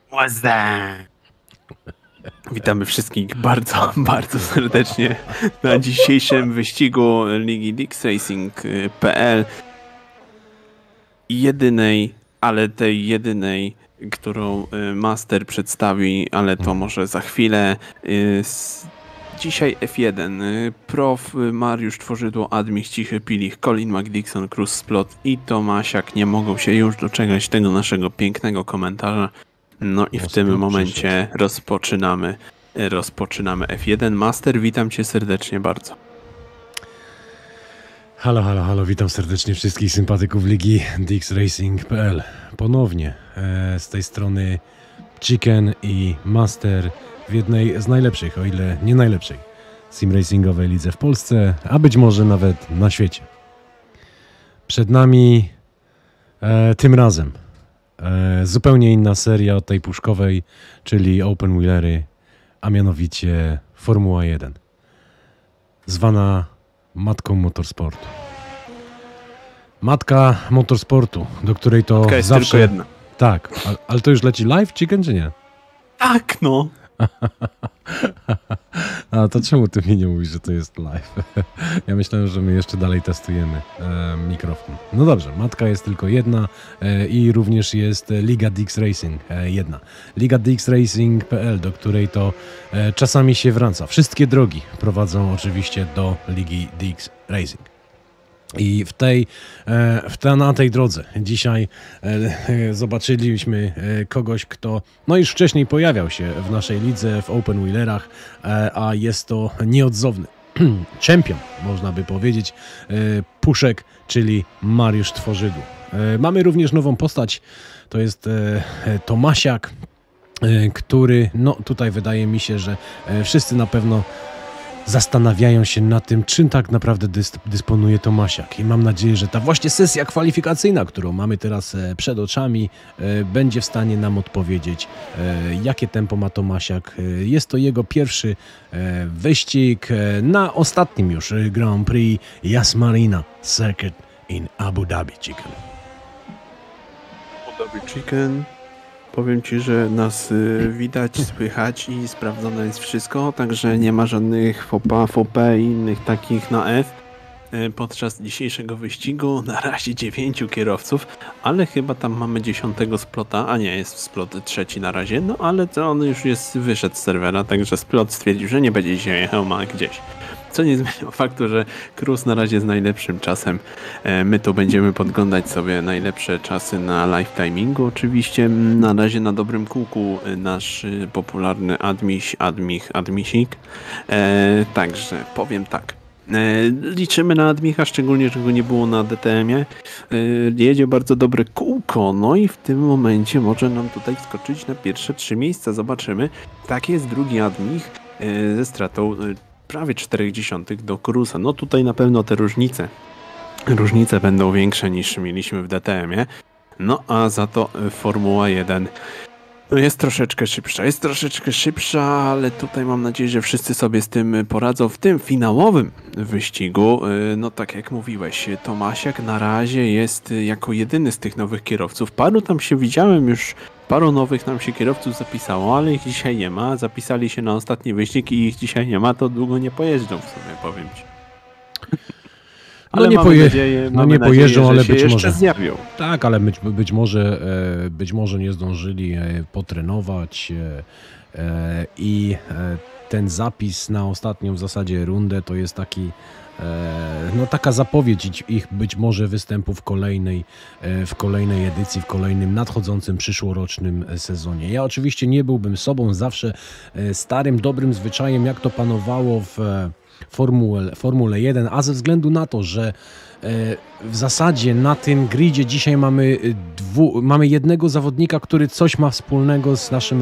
Łazda! Witamy wszystkich bardzo, bardzo serdecznie na dzisiejszym wyścigu Ligi DixRacing.pl. Jedynej, ale tej jedynej, którą Master przedstawi, ale to może za chwilę. Dzisiaj F1. Prof. Mariusz Tworzydło, Admich, Cichy Pilich, Colin McDixon, Cruz Splot i Tomasiak nie mogą się już doczekać tego naszego pięknego komentarza. No i w tym momencie rozpoczynamy F1. Master, witam cię serdecznie bardzo. Halo, halo, halo, witam serdecznie wszystkich sympatyków Ligi DixRacing.pl. Ponownie z tej strony Chicken i Master w jednej z najlepszych, o ile nie najlepszej, simracingowej lidze w Polsce, a być może nawet na świecie. Przed nami tym razem zupełnie inna seria od tej puszkowej, czyli Open Wheelery, a mianowicie Formuła 1, zwana matką motorsportu. Matka motorsportu, do której to Matka jest zawsze... tylko jedna. Tak, ale to już leci live, Chicken, czy nie? Tak, no. A to czemu ty mi nie mówisz, że to jest live? Ja myślałem, że my jeszcze dalej testujemy mikrofon. No dobrze, matka jest tylko jedna i również jest Liga DixRacing jedna. Liga DixRacing.pl, do której to czasami się wraca. Wszystkie drogi prowadzą oczywiście do Ligi DixRacing. I na tej drodze dzisiaj zobaczyliśmy kogoś, kto już wcześniej pojawiał się w naszej lidze w Open Wheelerach, a jest to nieodzowny czempion, można by powiedzieć, puszek, czyli Mariusz Tworzydło. Mamy również nową postać, to jest Tomasiak, który, tutaj wydaje mi się, że wszyscy na pewno zastanawiają się nad tym, czym tak naprawdę dysponuje Tomasiak. I mam nadzieję, że ta właśnie sesja kwalifikacyjna, którą mamy teraz przed oczami, będzie w stanie nam odpowiedzieć, jakie tempo ma Tomasiak. Jest to jego pierwszy wyścig na ostatnim już Grand Prix Yas Marina Circuit in Abu Dhabi, Chicken. Abu Dhabi Chicken. Powiem ci, że nas widać, słychać i sprawdzone jest wszystko, także nie ma żadnych FOP i innych takich na F. Podczas dzisiejszego wyścigu na razie 9 kierowców, ale chyba tam mamy 10 Splota, a nie, jest Splot trzeci na razie, no ale to on już wyszedł z serwera, także Splot stwierdził, że nie będzie dzisiaj jechał, ma gdzieś. Co nie zmienia faktu, że Cruz na razie z najlepszym czasem. My tu będziemy podglądać sobie najlepsze czasy na live timingu. Oczywiście na razie na dobrym kółku nasz popularny Admisik. Także powiem tak. Liczymy na Admicha, szczególnie, że go nie było na DTM-ie. Jedzie bardzo dobre kółko, no i w tym momencie może nam tutaj wskoczyć na pierwsze 3 miejsca. Zobaczymy. Tak jest drugi Admich ze stratą prawie 0,4 do Cruza. No tutaj na pewno te różnice będą większe niż mieliśmy w DTM-ie. No a za to Formuła 1 jest troszeczkę szybsza, ale tutaj mam nadzieję, że wszyscy sobie z tym poradzą w tym finałowym wyścigu. No tak jak mówiłeś, Tomasiak na razie jest jako jedyny z tych nowych kierowców. Paru tam się widziałem już, paru nowych nam się kierowców zapisało, ale ich dzisiaj nie ma. Zapisali się na ostatni wyścig i ich dzisiaj nie ma, to długo nie pojeżdżą w sumie, powiem ci. Ale nie pojeżdżą, ale być może zjawią. Tak, ale być może nie zdążyli potrenować i ten zapis na ostatnią w zasadzie rundę to jest taki taka zapowiedź ich być może występu w kolejnej edycji, w kolejnym nadchodzącym przyszłorocznym sezonie. Ja oczywiście nie byłbym sobą, zawsze starym, dobrym zwyczajem, jak to panowało w Formule 1, a ze względu na to, że w zasadzie na tym gridzie dzisiaj mamy jednego zawodnika, który coś ma wspólnego z naszym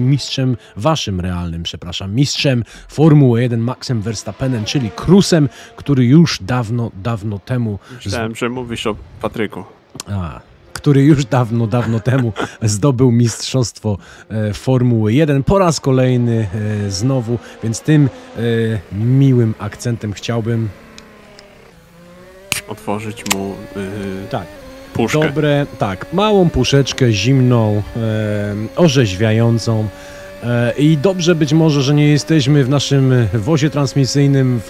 mistrzem Formuły 1 Maxem Verstappenem, czyli Cruzem, który już dawno temu... Myślałem, że mówisz o Patryku. Który już dawno temu zdobył mistrzostwo Formuły 1 po raz kolejny znowu, więc tym miłym akcentem chciałbym otworzyć mu Puszkę. dobre, tak, małą puszeczkę zimną, orzeźwiającą. I dobrze być może, że nie jesteśmy w naszym wozie transmisyjnym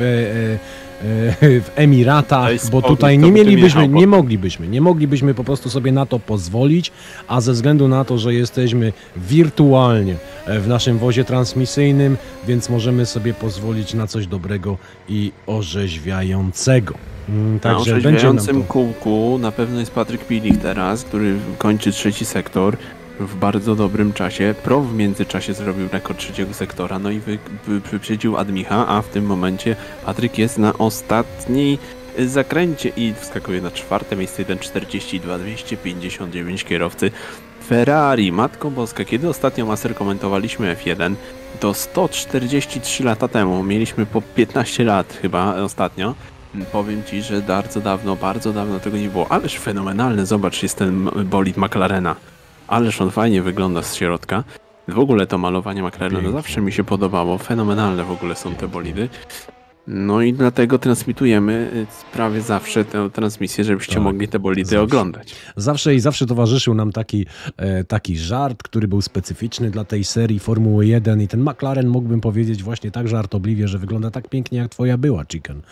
w Emiratach, bo tutaj nie moglibyśmy po prostu sobie na to pozwolić, a ze względu na to, że jesteśmy wirtualnie w naszym wozie transmisyjnym, więc możemy sobie pozwolić na coś dobrego i orzeźwiającego. Na orzeźwiającym kółku na pewno jest Patryk Pilich teraz, który kończy 3. sektor w bardzo dobrym czasie. Pro w międzyczasie zrobił rekord 3. sektora, no i wyprzedził Admicha, a w tym momencie Patryk jest na ostatniej zakręcie i wskakuje na 4. miejsce, 1.42, 259 kierowcy Ferrari. Matko Boska, kiedy ostatnio Master komentowaliśmy F1, to 143 lata temu, mieliśmy po 15 lat chyba ostatnio. Powiem Ci, że bardzo dawno tego nie było. Ależ fenomenalny, zobacz, jest ten bolid McLarena. Ależ on fajnie wygląda z środka. W ogóle to malowanie McLarena zawsze mi się podobało. Fenomenalne w ogóle są te bolidy. No i dlatego transmitujemy prawie zawsze tę transmisję, żebyście mogli te bolidy oglądać. Zawsze towarzyszył nam taki żart, który był specyficzny dla tej serii Formuły 1 i ten McLaren, mógłbym powiedzieć właśnie tak żartobliwie, że wygląda tak pięknie jak twoja była, Chicken.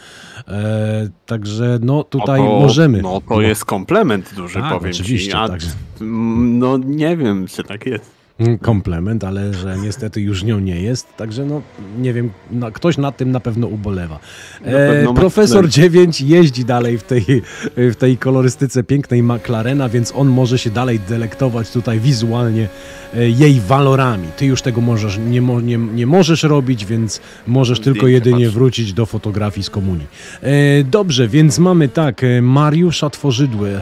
Także no tutaj możemy. No to jest komplement duży, tak, powiem oczywiście, ci. Także. No nie wiem, czy tak jest. Komplement, ale że niestety już nią nie jest, także no nie wiem, ktoś nad tym na pewno ubolewa. Profesor 9 jeździ dalej w tej kolorystyce pięknej McLarena, więc on może się dalej delektować tutaj wizualnie jej walorami. Ty już tego nie możesz robić, więc możesz tylko jedynie wrócić do fotografii z komunii. Dobrze, więc mamy tak, Mariusza Tworzydłę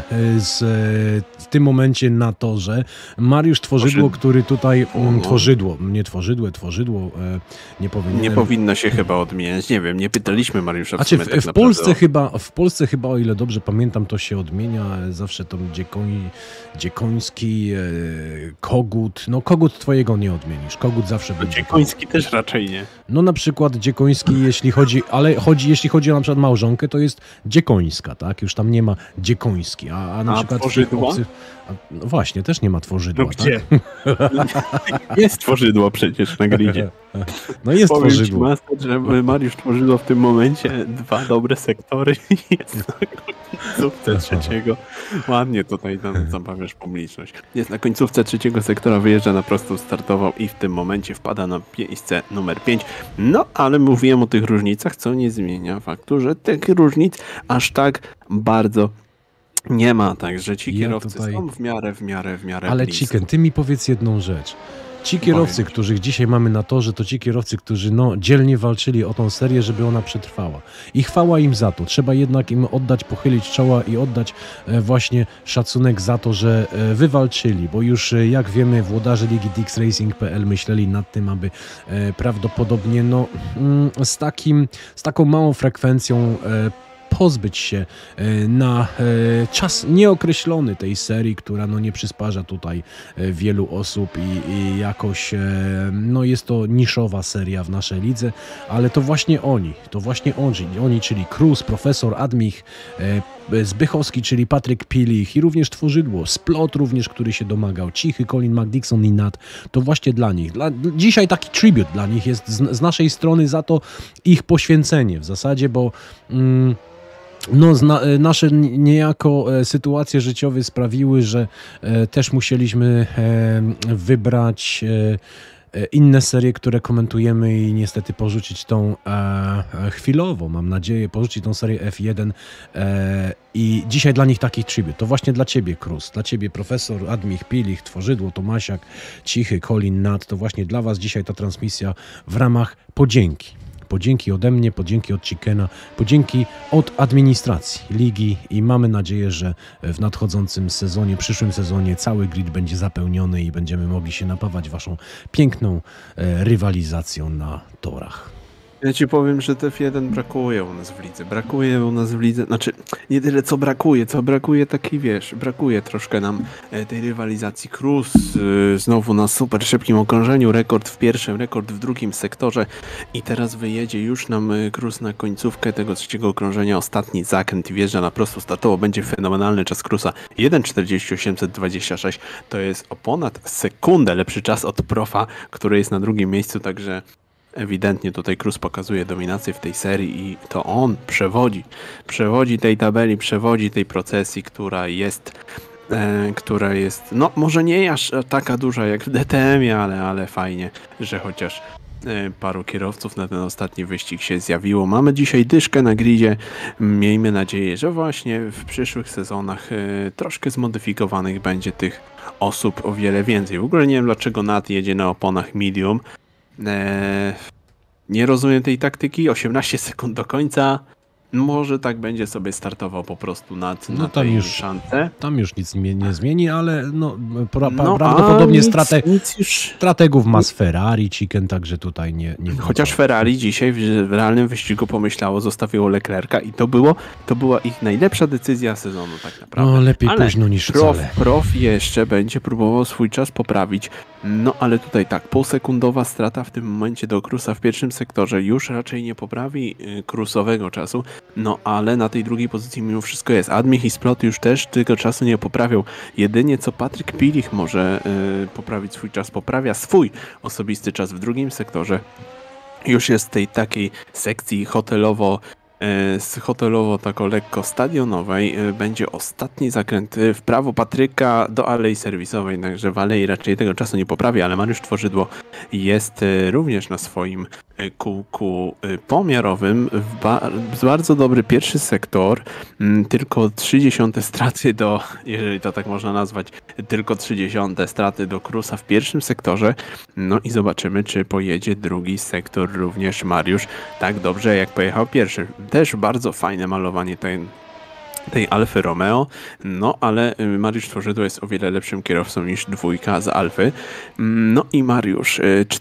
w tym momencie na torze. Mariusz Tworzydło, który tutaj... Tworzydło, nie powinien... Nie powinno się chyba odmieniać, nie wiem, nie pytaliśmy Mariusza w sumie tak w Polsce chyba, o ile dobrze pamiętam, to się odmienia zawsze to Dziekoński, Kogut. No Kogut twojego nie odmienisz, Kogut zawsze będzie. Dziekoński też raczej nie. No na przykład Dziekoński, jeśli chodzi o na przykład małżonkę, to jest Dziekońska, tak? Już tam nie ma Dziekoński, a na przykład... Tworzydła? No właśnie, też nie ma Tworzydła, no gdzie? Tak? Jest Tworzydło przecież na gridzie. No jest Powiem Tworzydło. Ci, Master, że Mariusz Tworzydło w tym momencie 2 dobre sektory i jest na końcówce 3. Ładnie tutaj tam zabawiasz publiczność. Jest na końcówce 3. sektora, wyjeżdża na prostą startową i w tym momencie wpada na miejsce numer 5. No, ale mówiłem o tych różnicach, co nie zmienia faktu, że tych różnic aż tak bardzo nie ma, także ci kierowcy są w miarę Ale blisko. Chicken, ty mi powiedz jedną rzecz. Ci kierowcy, których dzisiaj mamy na torze, to ci kierowcy, którzy dzielnie walczyli o tą serię, żeby ona przetrwała. I chwała im za to. Trzeba jednak im pochylić czoła i oddać właśnie szacunek za to, że wywalczyli, bo już jak wiemy, włodarze Ligi DixRacing.pl myśleli nad tym, aby prawdopodobnie z taką małą frekwencją pozbyć się na czas nieokreślony tej serii, która nie przysparza tutaj wielu osób i jakoś jest to niszowa seria w naszej lidze, ale to właśnie oni, czyli Cruz, Profesor, Admich, Zbychowski, czyli Patryk Pilich i również Tworzydło, Splot również, który się domagał, Cichy, Colin McDixon i Nat, to właśnie dla nich. Dzisiaj taki tribut dla nich jest z naszej strony za to ich poświęcenie w zasadzie, bo nasze niejako sytuacje życiowe sprawiły, że też musieliśmy wybrać inne serie, które komentujemy i niestety porzucić tą chwilowo, mam nadzieję, porzucić tą serię F1 i dzisiaj dla nich taki tribut. To właśnie dla Ciebie, Cruz, dla Ciebie, Profesor, Admich, Pilich, Tworzydło, Tomasiak, Cichy, Colin, Nat, to właśnie dla Was dzisiaj ta transmisja w ramach podzięki. Podzięki ode mnie, podzięki od Chickena, podzięki od administracji ligi i mamy nadzieję, że w nadchodzącym sezonie, przyszłym sezonie cały grid będzie zapełniony i będziemy mogli się napawać Waszą piękną rywalizacją na torach. Ja ci powiem, że TF1 brakuje u nas w lidze. Brakuje u nas w lidze, znaczy nie tyle co brakuje taki, wiesz, brakuje troszkę nam tej rywalizacji. Cruz znowu na super szybkim okrążeniu, rekord w pierwszym, rekord w drugim sektorze i teraz wyjedzie już nam Cruz na końcówkę tego trzeciego okrążenia, ostatni zakręt i wjeżdża na prosto startowo. Będzie fenomenalny czas Cruza. 1:48.26 to jest o ponad sekundę lepszy czas od Profa, który jest na drugim miejscu, także ewidentnie tutaj Cruz pokazuje dominację w tej serii i to on przewodzi tej tabeli, przewodzi tej procesji, która jest, no może nie aż taka duża jak w DTM-ie, ale fajnie, że chociaż paru kierowców na ten ostatni wyścig się zjawiło. Mamy dzisiaj dyszkę na gridzie. Miejmy nadzieję, że właśnie w przyszłych sezonach troszkę zmodyfikowanych będzie tych osób o wiele więcej. W ogóle nie wiem, dlaczego Nat jedzie na oponach medium. Nie rozumiem tej taktyki. 18 sekund do końca. Może tak będzie sobie startował po prostu na tej szance. Tam już nic nie zmieni, ale prawdopodobnie strategów ma z Ferrari, Chicken, także tutaj nie chociaż Ferrari dzisiaj w realnym wyścigu pomyślało, zostawiło Leclerca i to była ich najlepsza decyzja sezonu tak naprawdę. No lepiej późno niż wcale. Prof jeszcze będzie próbował swój czas poprawić. No ale tutaj tak, półsekundowa strata w tym momencie do Cruza w pierwszym sektorze już raczej nie poprawi Cruzowego czasu. No ale na tej drugiej pozycji mimo wszystko jest. Admich i Splot już też tego czasu nie poprawią. Jedynie co Patryk Pilich może poprawić swój czas, poprawia swój osobisty czas w drugim sektorze. Już jest w tej takiej sekcji hotelowo taką lekko stadionowej będzie ostatni zakręt w prawo Patryka do alei serwisowej, także w alei raczej tego czasu nie poprawi, ale Mariusz Tworzydło jest również na swoim kółku pomiarowym. Bardzo dobry pierwszy sektor, tylko 0,3 straty jeżeli to tak można nazwać, tylko 0,3 straty do Cruza w pierwszym sektorze. No i zobaczymy, czy pojedzie drugi sektor również Mariusz tak dobrze jak pojechał pierwszy. Też bardzo fajne malowanie tej Alfy Romeo, no ale Mariusz Tworzydło jest o wiele lepszym kierowcą niż dwójka z Alfy. No i Mariusz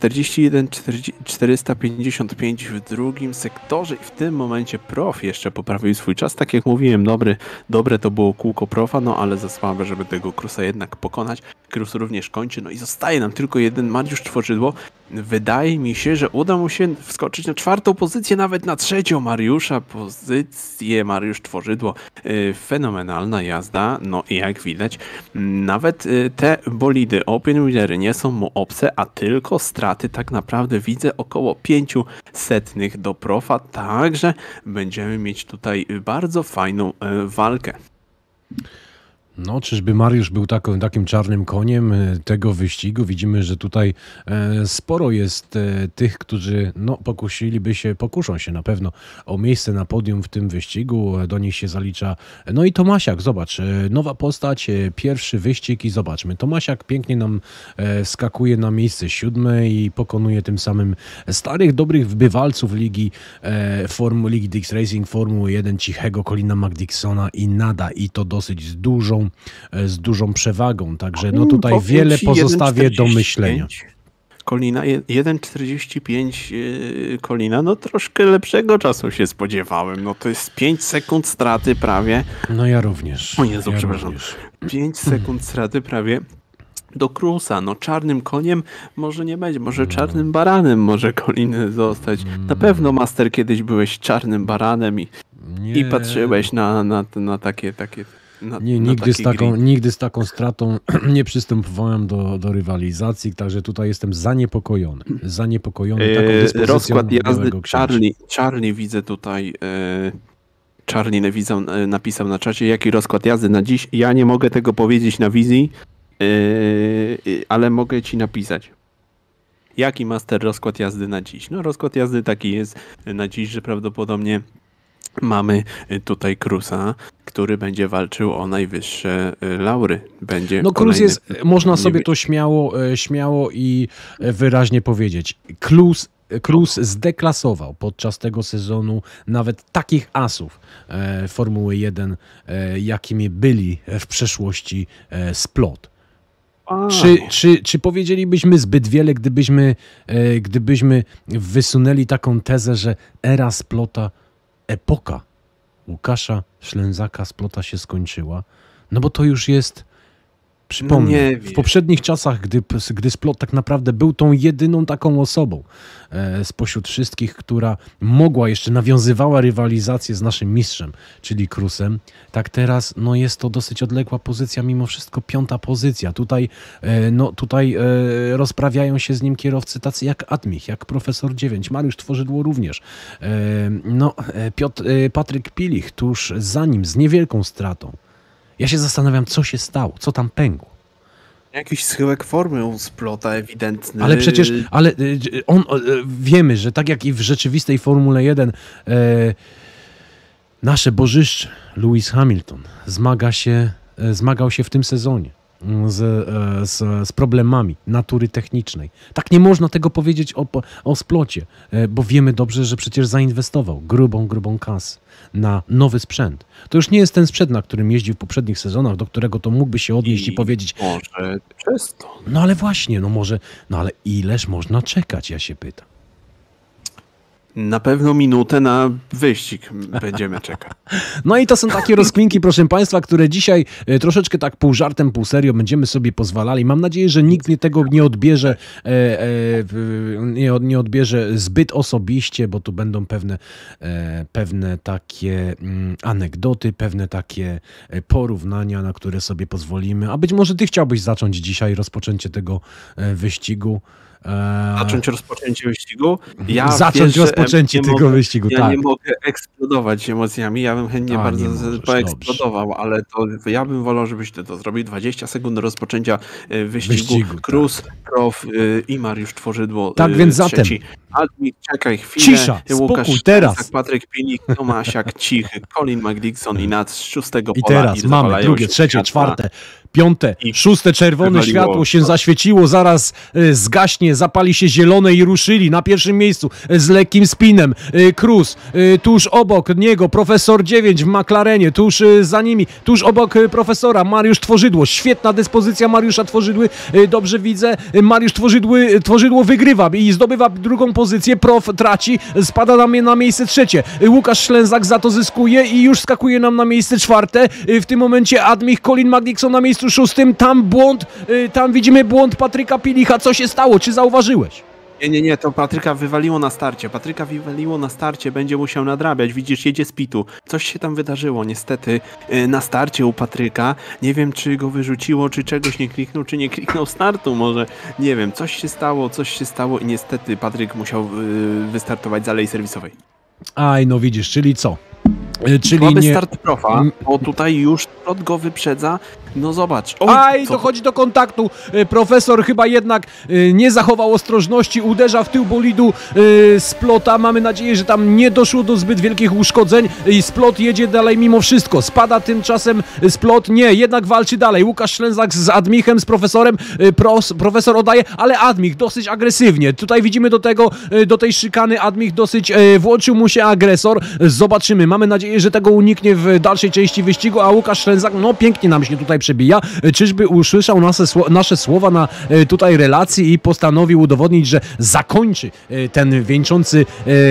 41,455 w drugim sektorze i w tym momencie Prof jeszcze poprawił swój czas. Tak jak mówiłem, dobre to było kółko Profa, no ale za słabe, żeby tego Cruza jednak pokonać. Cruz również kończy, no i zostaje nam tylko jeden Mariusz Tworzydło. Wydaje mi się, że uda mu się wskoczyć na czwartą pozycję, nawet na trzecią Mariusza pozycję. Mariusz Tworzydło, fenomenalna jazda, no i jak widać, nawet te bolidy Open Wheelery nie są mu obce, a tylko straty tak naprawdę widzę około 500 do Profa, także będziemy mieć tutaj bardzo fajną walkę. No, czyżby Mariusz był takim czarnym koniem tego wyścigu? Widzimy, że tutaj sporo jest tych, którzy pokuszą się na pewno o miejsce na podium w tym wyścigu. Do nich się zalicza, no i Tomasiak, zobacz, nowa postać, pierwszy wyścig i zobaczmy. Tomasiak pięknie nam skakuje na miejsce 7 i pokonuje tym samym starych, dobrych bywalców Ligi Dix Racing, Formuły 1, cichego Colina McDicksona i to dosyć z dużą przewagą, także no tutaj wiele pozostawia do myślenia. Colina 1,45 Colina, no troszkę lepszego czasu się spodziewałem, no to jest 5 sekund straty prawie. No ja również. O Jezu, przepraszam. 5 sekund straty prawie do Cruza, no czarnym koniem może nie będzie, może czarnym baranem może Colin zostać. Na pewno Master kiedyś byłeś czarnym baranem i patrzyłeś na takie nigdy z taką stratą nie przystępowałem do rywalizacji, także tutaj jestem zaniepokojony taką dyspozycją. Rozkład jazdy Charlie widzę tutaj, Charlie napisał na czacie, jaki rozkład jazdy na dziś. Ja nie mogę tego powiedzieć na wizji, ale mogę ci napisać. Jaki Master rozkład jazdy na dziś? No rozkład jazdy taki jest na dziś, że prawdopodobnie mamy tutaj Cruza, który będzie walczył o najwyższe laury. Cruz jest, można sobie to śmiało i wyraźnie powiedzieć. Cruz zdeklasował podczas tego sezonu nawet takich asów Formuły 1, jakimi byli w przeszłości Splot. Czy powiedzielibyśmy zbyt wiele, gdybyśmy wysunęli taką tezę, że era Splota, epoka Łukasza Ślęzaka Splota się skończyła? No bo to już jest, przypomnę, w poprzednich czasach, gdy Splot tak naprawdę był tą jedyną taką osobą spośród wszystkich, która mogła jeszcze, nawiązywała rywalizację z naszym mistrzem, czyli Cruzem, tak teraz no jest to dosyć odległa pozycja, mimo wszystko 5. pozycja. Tutaj rozprawiają się z nim kierowcy tacy jak Admich, jak Profesor 9, Mariusz Tworzydło również. Patryk Pilich tuż za nim, z niewielką stratą. Ja się zastanawiam, co się stało, co tam pękło. Jakiś schyłek formy u Splota ewidentny. Ale przecież, wiemy, że tak jak i w rzeczywistej Formule 1 nasze bożyszcze Lewis Hamilton zmagał się w tym sezonie z problemami natury technicznej. Tak nie można tego powiedzieć o Splocie, bo wiemy dobrze, że przecież zainwestował grubą kasę na nowy sprzęt. To już nie jest ten sprzęt, na którym jeździł w poprzednich sezonach, do którego to mógłby się odnieść i powiedzieć... Może przez to. No ale właśnie, ale ileż można czekać, ja się pytam. Na pewno minutę na wyścig będziemy czekać. No i to są takie rozkminki, proszę Państwa, które dzisiaj troszeczkę tak pół żartem, pół serio będziemy sobie pozwalali. Mam nadzieję, że nikt mnie tego nie odbierze zbyt osobiście, bo tu będą pewne takie anegdoty, pewne takie porównania, na które sobie pozwolimy. A być może Ty chciałbyś zacząć dzisiaj rozpoczęcie tego wyścigu. Zacząć rozpoczęcie wyścigu? Rozpoczęcie tego wyścigu, ja tak. nie mogę eksplodować emocjami, ja bym chętnie bardzo poeksplodował, ale to ja bym wolał, żebyś ty to zrobił. 20 sekund do rozpoczęcia wyścigu. Cruz, tak. Prof i Mariusz Tworzydło. Tak więc zatem. Admik, czekaj chwilę. Cisza, Łukasz spokój, teraz. Patryk Pilik, Tomasiak, Cichy, Colin McDickson i Nat z 6 pola. I teraz mamy drugie, trzecie, czwarte, 5, 6 czerwone światło się zaświeciło, zaraz zgaśnie, zapali się zielone i ruszyli na pierwszym miejscu z lekkim spinem. Cruz, tuż obok niego Profesor 9 w McLarenie, tuż za nimi, tuż obok profesora Mariusz Tworzydło. Świetna dyspozycja Mariusza Tworzydły, dobrze widzę. Mariusz Tworzydło wygrywa i zdobywa drugą pozycję. Prof traci, spada na miejsce trzecie. Łukasz Ślęzak za to zyskuje i już skakuje nam na miejsce czwarte. W tym momencie Admich, Colin McDickson na miejscu 6. Tam widzimy błąd Patryka Pilicha. Co się stało? Czy zauważyłeś? Nie, to Patryka wywaliło na starcie, będzie musiał nadrabiać. Widzisz, jedzie z pitu. Coś się tam wydarzyło, niestety, na starcie u Patryka. Nie wiem, czy go wyrzuciło, czy czegoś nie kliknął, czy nie kliknął startu, może. Nie wiem, coś się stało i niestety Patryk musiał wystartować z alei serwisowej. Aj, no widzisz, czyli co? Słaby start Profa, bo tutaj już Splot go wyprzedza. No zobacz. Dochodzi do kontaktu. Profesor chyba jednak nie zachował ostrożności, uderza w tył bolidu Splota. Mamy nadzieję, że tam nie doszło do zbyt wielkich uszkodzeń i Splot jedzie dalej mimo wszystko. Spada tymczasem Splot, nie, jednak walczy dalej. Łukasz Ślęzak z Admichem, z profesorem. Profesor oddaje, ale Admich dosyć agresywnie. Tutaj widzimy do tej szykany Admich dosyć włączył mu się agresor. Zobaczymy. Mamy nadzieję, że tego uniknie w dalszej części wyścigu, a Łukasz Ślęzak, no pięknie nam się tutaj przebija. Czyżby usłyszał nasze słowa na tutaj relacji i postanowił udowodnić, że zakończy ten wieńczący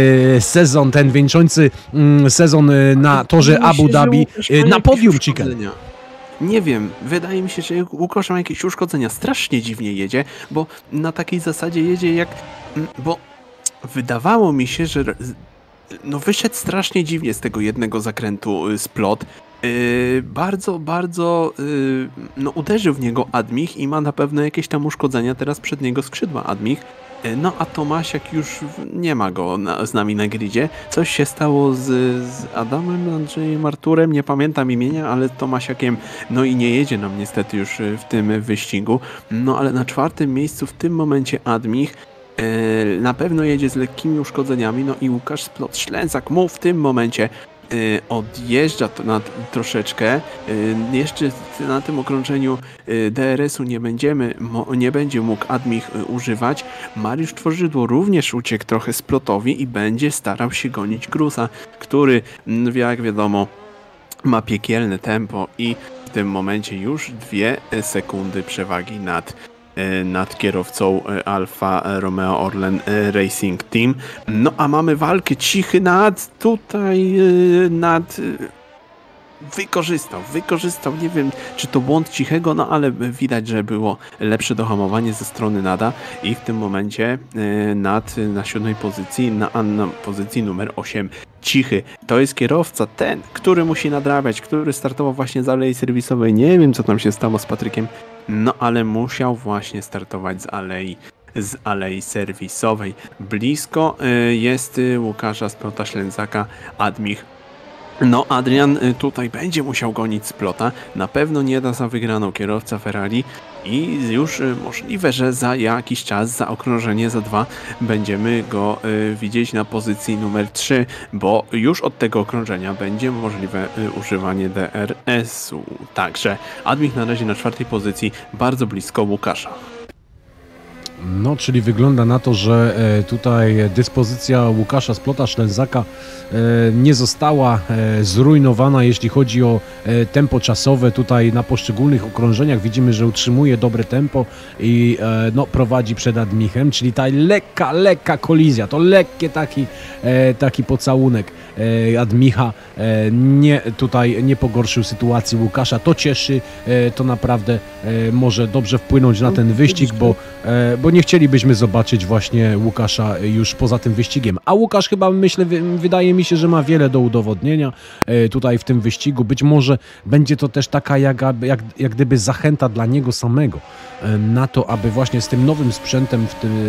sezon na torze Abu Dhabi na podium Chicken. Nie wiem, wydaje mi się, że Łukasz ma jakieś uszkodzenia. Strasznie dziwnie jedzie, bo na takiej zasadzie jedzie bo wydawało mi się, że wyszedł strasznie dziwnie z tego jednego zakrętu Splot. Bardzo uderzył w niego Admich i ma na pewno jakieś tam uszkodzenia teraz przedniego skrzydła Admich. No a Tomasiak już nie ma go z nami na gridzie. Coś się stało z Adamem, Andrzejem, Arturem, nie pamiętam imienia, ale Tomasiakiem i nie jedzie nam niestety już w tym wyścigu. No ale na 4. miejscu w tym momencie Admich. Na pewno jedzie z lekkimi uszkodzeniami, no i Łukasz Splot Ślęzak mu w tym momencie odjeżdża troszeczkę. Jeszcze na tym okrążeniu DRS-u nie będzie mógł Admich używać. Mariusz Tworzydło również uciekł trochę Splotowi i będzie starał się gonić Cruza, który, jak wiadomo, ma piekielne tempo i tym momencie już 2 sekundy przewagi nad kierowcą Alfa Romeo Orlen Racing Team. No a mamy walkę. Cichy wykorzystał, nie wiem czy to błąd Cichego, no ale widać, że było lepsze dohamowanie ze strony Nada i w tym momencie Nad na 7. pozycji, na pozycji numer 8 Cichy. To jest kierowca ten, który musi nadrabiać, który startował właśnie z alei serwisowej. Nie wiem co tam się stało z Patrykiem, no ale musiał właśnie startować z alei serwisowej. Blisko jest Łukasza Splota-Ślęzaka Admich. No, Adrian tutaj będzie musiał gonić Splota. Na pewno nie da za wygraną kierowca Ferrari i już możliwe, że za jakiś czas, za okrążenie, za 2 będziemy go widzieć na pozycji numer 3, bo już od tego okrążenia będzie możliwe używanie DRS-u. Także Admich na razie na 4. pozycji, bardzo blisko Łukasza. No, czyli wygląda na to, że tutaj dyspozycja Łukasza Splota-Ślęzaka nie została zrujnowana, jeśli chodzi o tempo czasowe. Tutaj na poszczególnych okrążeniach widzimy, że utrzymuje dobre tempo i no, prowadzi przed Admichem, czyli ta lekka kolizja, to lekkie taki pocałunek Admicha tutaj nie pogorszył sytuacji Łukasza. To cieszy, to naprawdę może dobrze wpłynąć na ten wyścig, bo nie chcielibyśmy zobaczyć właśnie Łukasza już poza tym wyścigiem. A Łukasz chyba, myślę, wydaje mi się, że ma wiele do udowodnienia tutaj w tym wyścigu. Być może będzie to też taka jak gdyby zachęta dla niego samego na to, aby właśnie z tym nowym sprzętem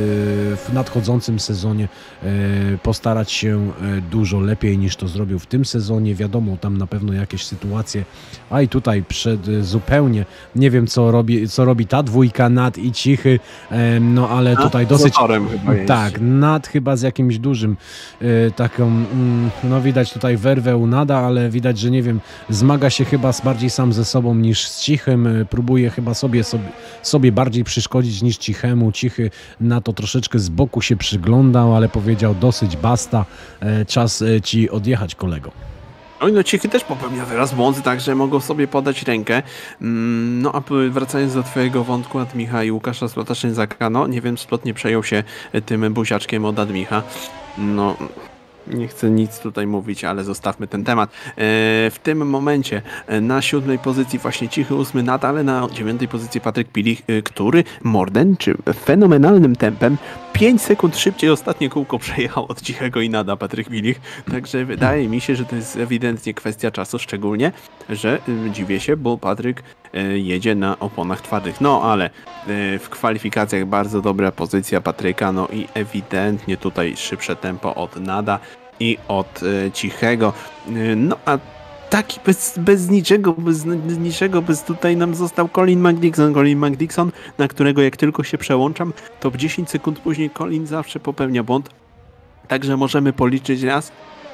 w nadchodzącym sezonie postarać się dużo lepiej niż to zrobił w tym sezonie. Wiadomo, tam na pewno jakieś sytuacje, a i tutaj zupełnie nie wiem co robi ta dwójka, Nad i Cichy, no ale tutaj dosyć... Tak, Nad chyba z jakimś dużym taką, no widać tutaj werwę u Nada, ale widać, że nie wiem, zmaga się chyba bardziej sam ze sobą niż z Cichym, próbuje chyba sobie bardziej przeszkodzić niż Cichemu. Cichy na to troszeczkę z boku się przyglądał, ale powiedział dosyć, basta, czas ci odjechać, kolego. Oj, no Cichy też popełnia teraz błąd, także mogą sobie podać rękę. No a wracając do twojego wątku Admicha i Łukasza Splota-Ślęzaka, no nie wiem, Splot nie przejął się tym buziaczkiem od Admicha. No... Nie chcę nic tutaj mówić, ale zostawmy ten temat. W tym momencie na 7. pozycji właśnie Cichy, 8 Nad, ale na 9. pozycji Patryk Pilich, który morderczym, fenomenalnym tempem 5 sekund szybciej ostatnie kółko przejechał od Cichego i Nada Patryk Pilich. Także wydaje mi się, że to jest ewidentnie kwestia czasu, szczególnie, że dziwię się, bo Patryk jedzie na oponach twardych. No ale w kwalifikacjach bardzo dobra pozycja Patryka, no i ewidentnie tutaj szybsze tempo od Nada i od Cichego. No a taki bez niczego, bez tutaj nam został Colin McDixon, na którego jak tylko się przełączam, to 10 sekund później Colin zawsze popełnia błąd. Także możemy policzyć raz,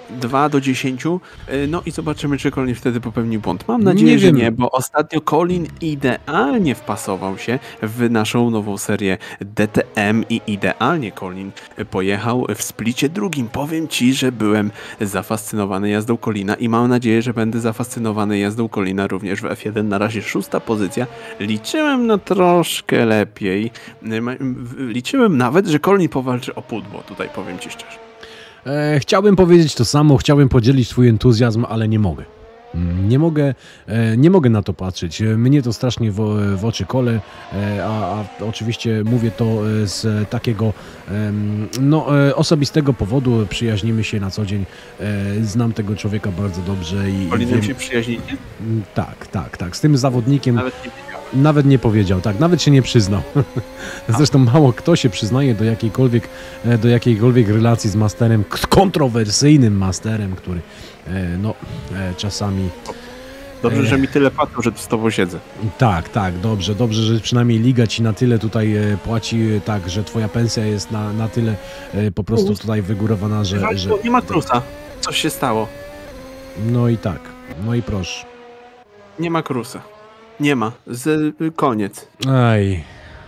2 do 10, no i zobaczymy, czy Colin wtedy popełni błąd. Mam nadzieję, że nie, bo ostatnio Colin idealnie wpasował się w naszą nową serię DTM i idealnie Colin pojechał w splicie drugim. Powiem ci, że byłem zafascynowany jazdą Colina i mam nadzieję, że będę zafascynowany jazdą Colina również w F1. Na razie 6. pozycja. Liczyłem na troszkę lepiej. Liczyłem nawet, że Colin powalczy o pudło, tutaj powiem ci szczerze. Chciałbym powiedzieć to samo, chciałbym podzielić twój entuzjazm, ale nie mogę. Nie mogę na to patrzeć. Mnie to strasznie w oczy kole, a oczywiście mówię to z takiego osobistego powodu. Przyjaźnimy się na co dzień. Znam tego człowieka bardzo dobrze. Colinem się przyjaźnicie? Tak. Z tym zawodnikiem Nawet nie powiedział, tak, nawet się nie przyznał. Zresztą mało kto się przyznaje do jakiejkolwiek relacji z masterem, kontrowersyjnym masterem, który czasami... Dobrze, że mi tyle płacą, że z tobą siedzę. Tak, dobrze, że przynajmniej liga ci na tyle tutaj płaci, tak, że twoja pensja jest na tyle po prostu tutaj wygórowana, że... Nie ma Krusa. Coś się stało. No i tak, no i proszę. Nie ma Krusa. Nie ma. Koniec. Aj.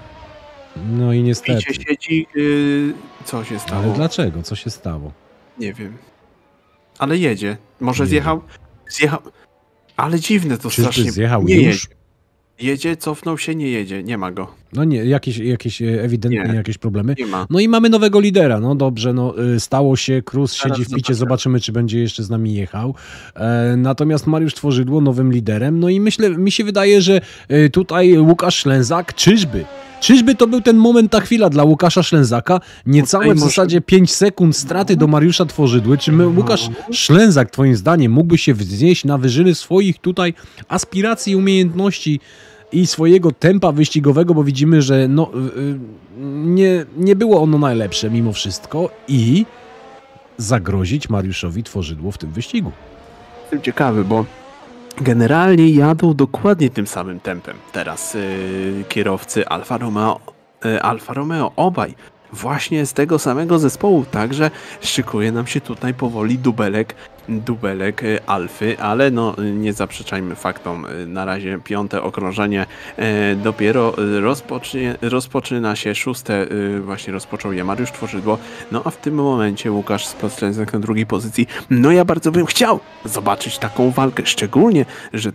No i niestety. Siedzi, co się stało? Ale dlaczego? Co się stało? Nie wiem. Ale jedzie. Może zjechał? Ale dziwne to Czyżby strasznie. zjechał Nie już? jedzie. Jedzie, cofnął się, nie jedzie, nie ma go. No nie, jakieś ewidentnie Nie. jakieś problemy. Nie ma. No i mamy nowego lidera. No dobrze, no stało się, Cruz Zaraz siedzi w picie, zobaczę. zobaczymy, czy będzie jeszcze z nami jechał. Natomiast Mariusz Tworzydło nowym liderem. No i mi się wydaje, że tutaj Łukasz Ślęzak, Czyżby to był ten moment, ta chwila dla Łukasza Ślęzaka? Niecałe w może- zasadzie 5 sekund straty do Mariusza Tworzydły. Czy Łukasz Ślęzak, twoim zdaniem, mógłby się wznieść na wyżyny swoich tutaj aspiracji, umiejętności i swojego tempa wyścigowego, bo widzimy, że no, nie było ono najlepsze mimo wszystko i zagrozić Mariuszowi Tworzydło w tym wyścigu. Jestem ciekawy, bo generalnie jadą dokładnie tym samym tempem teraz kierowcy Alfa Romeo, obaj właśnie z tego samego zespołu, także szykuje nam się tutaj powoli dubelek Alfy, ale no nie zaprzeczajmy faktom, na razie 5. okrążenie dopiero rozpoczyna się, 6. właśnie rozpoczął je Mariusz Tworzydło, no a w tym momencie Łukasz Ślęzak na drugiej pozycji. No ja bardzo bym chciał zobaczyć taką walkę, szczególnie, że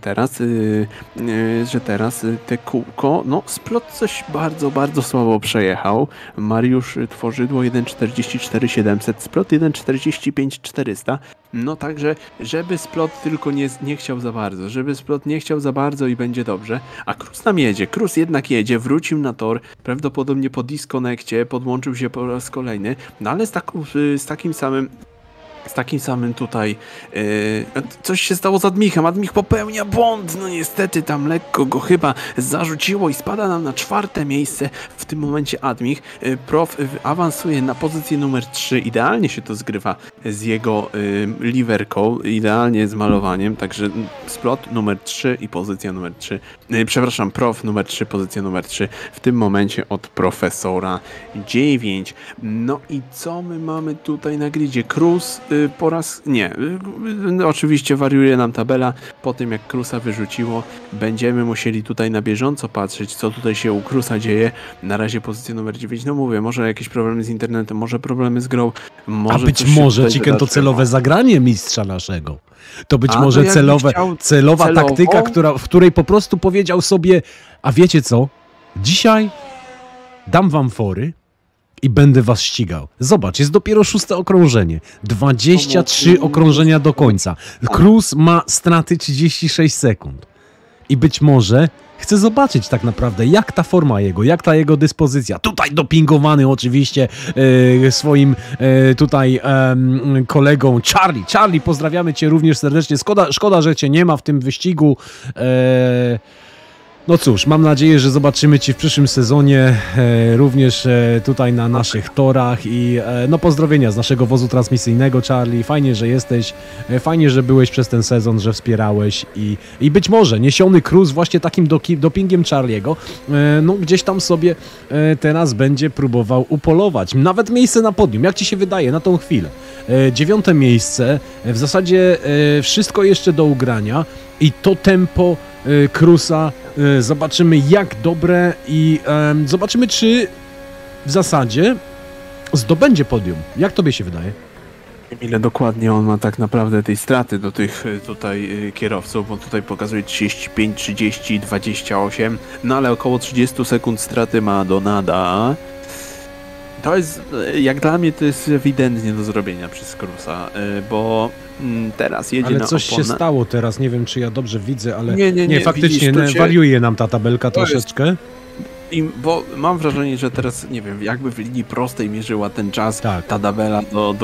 teraz te kółko, no Splot coś bardzo, bardzo słabo przejechał. Mariusz Tworzydło 1.44 700, Splot 1.45 400. No także, żeby Splot tylko nie chciał za bardzo, i będzie dobrze, a Cruz nam jedzie, Cruz jednak jedzie, wrócił na tor, prawdopodobnie po disconnectie, podłączył się po raz kolejny, no ale z takim samym tutaj coś się stało z Admichem. Admich popełnia błąd, no niestety tam lekko go chyba zarzuciło i spada nam na 4. miejsce. W tym momencie Admich Prof awansuje na pozycję numer 3. Idealnie się to zgrywa z jego liverką, idealnie z malowaniem, także Splot numer 3 i pozycja numer 3. Przepraszam, Prof numer 3, pozycja numer 3. W tym momencie od Profesora 9. No i co my mamy tutaj na gridzie? Cruz oczywiście wariuje nam tabela. Po tym jak Cruza wyrzuciło, będziemy musieli tutaj na bieżąco patrzeć, co tutaj się u Cruza dzieje. Na razie pozycja numer 9, no mówię, może jakieś problemy z internetem, może problemy z grą, może A być coś się może tutaj Chicken to wydarzyło. celowe zagranie mistrza naszego. To być A, może to jakby celowa celowo? taktyka, w której po prostu powiedział sobie, a wiecie co? Dzisiaj dam wam fory i będę was ścigał. Zobacz, jest dopiero 6. okrążenie. 23 okrążenia do końca. Cruz ma straty 36 sekund. I być może chcę zobaczyć tak naprawdę, jak ta forma jego, jak ta jego dyspozycja. Tutaj dopingowany oczywiście swoim tutaj kolegą Charlie. Charlie, pozdrawiamy cię również serdecznie. Szkoda, że cię nie ma w tym wyścigu. No cóż, mam nadzieję, że zobaczymy cię w przyszłym sezonie również tutaj na naszych torach i no pozdrowienia z naszego wozu transmisyjnego, Charlie. Fajnie, że jesteś, fajnie, że byłeś przez ten sezon, że wspierałeś i być może niesiony Cruz właśnie takim dopingiem Charliego, no gdzieś tam sobie teraz będzie próbował upolować. Nawet miejsce na podium, jak ci się wydaje na tą chwilę? 9. miejsce, w zasadzie wszystko jeszcze do ugrania i to tempo Cruza zobaczymy jak dobre i zobaczymy, czy w zasadzie zdobędzie podium. Jak tobie się wydaje? Ile dokładnie on ma tak naprawdę tej straty do tych tutaj kierowców, bo tutaj pokazuje 35, 30, 28, no ale około 30 sekund straty ma do Nada. To jest, jak dla mnie, to jest ewidentnie do zrobienia przez Cruza, bo teraz jedzie ale na coś oponę. się stało teraz, nie wiem czy ja dobrze widzę, ale Nie, faktycznie widzisz, wariuje nam ta tabelka troszeczkę. Bo mam wrażenie, że teraz, nie wiem, jakby w linii prostej mierzyła ten czas, Tak. ta tabela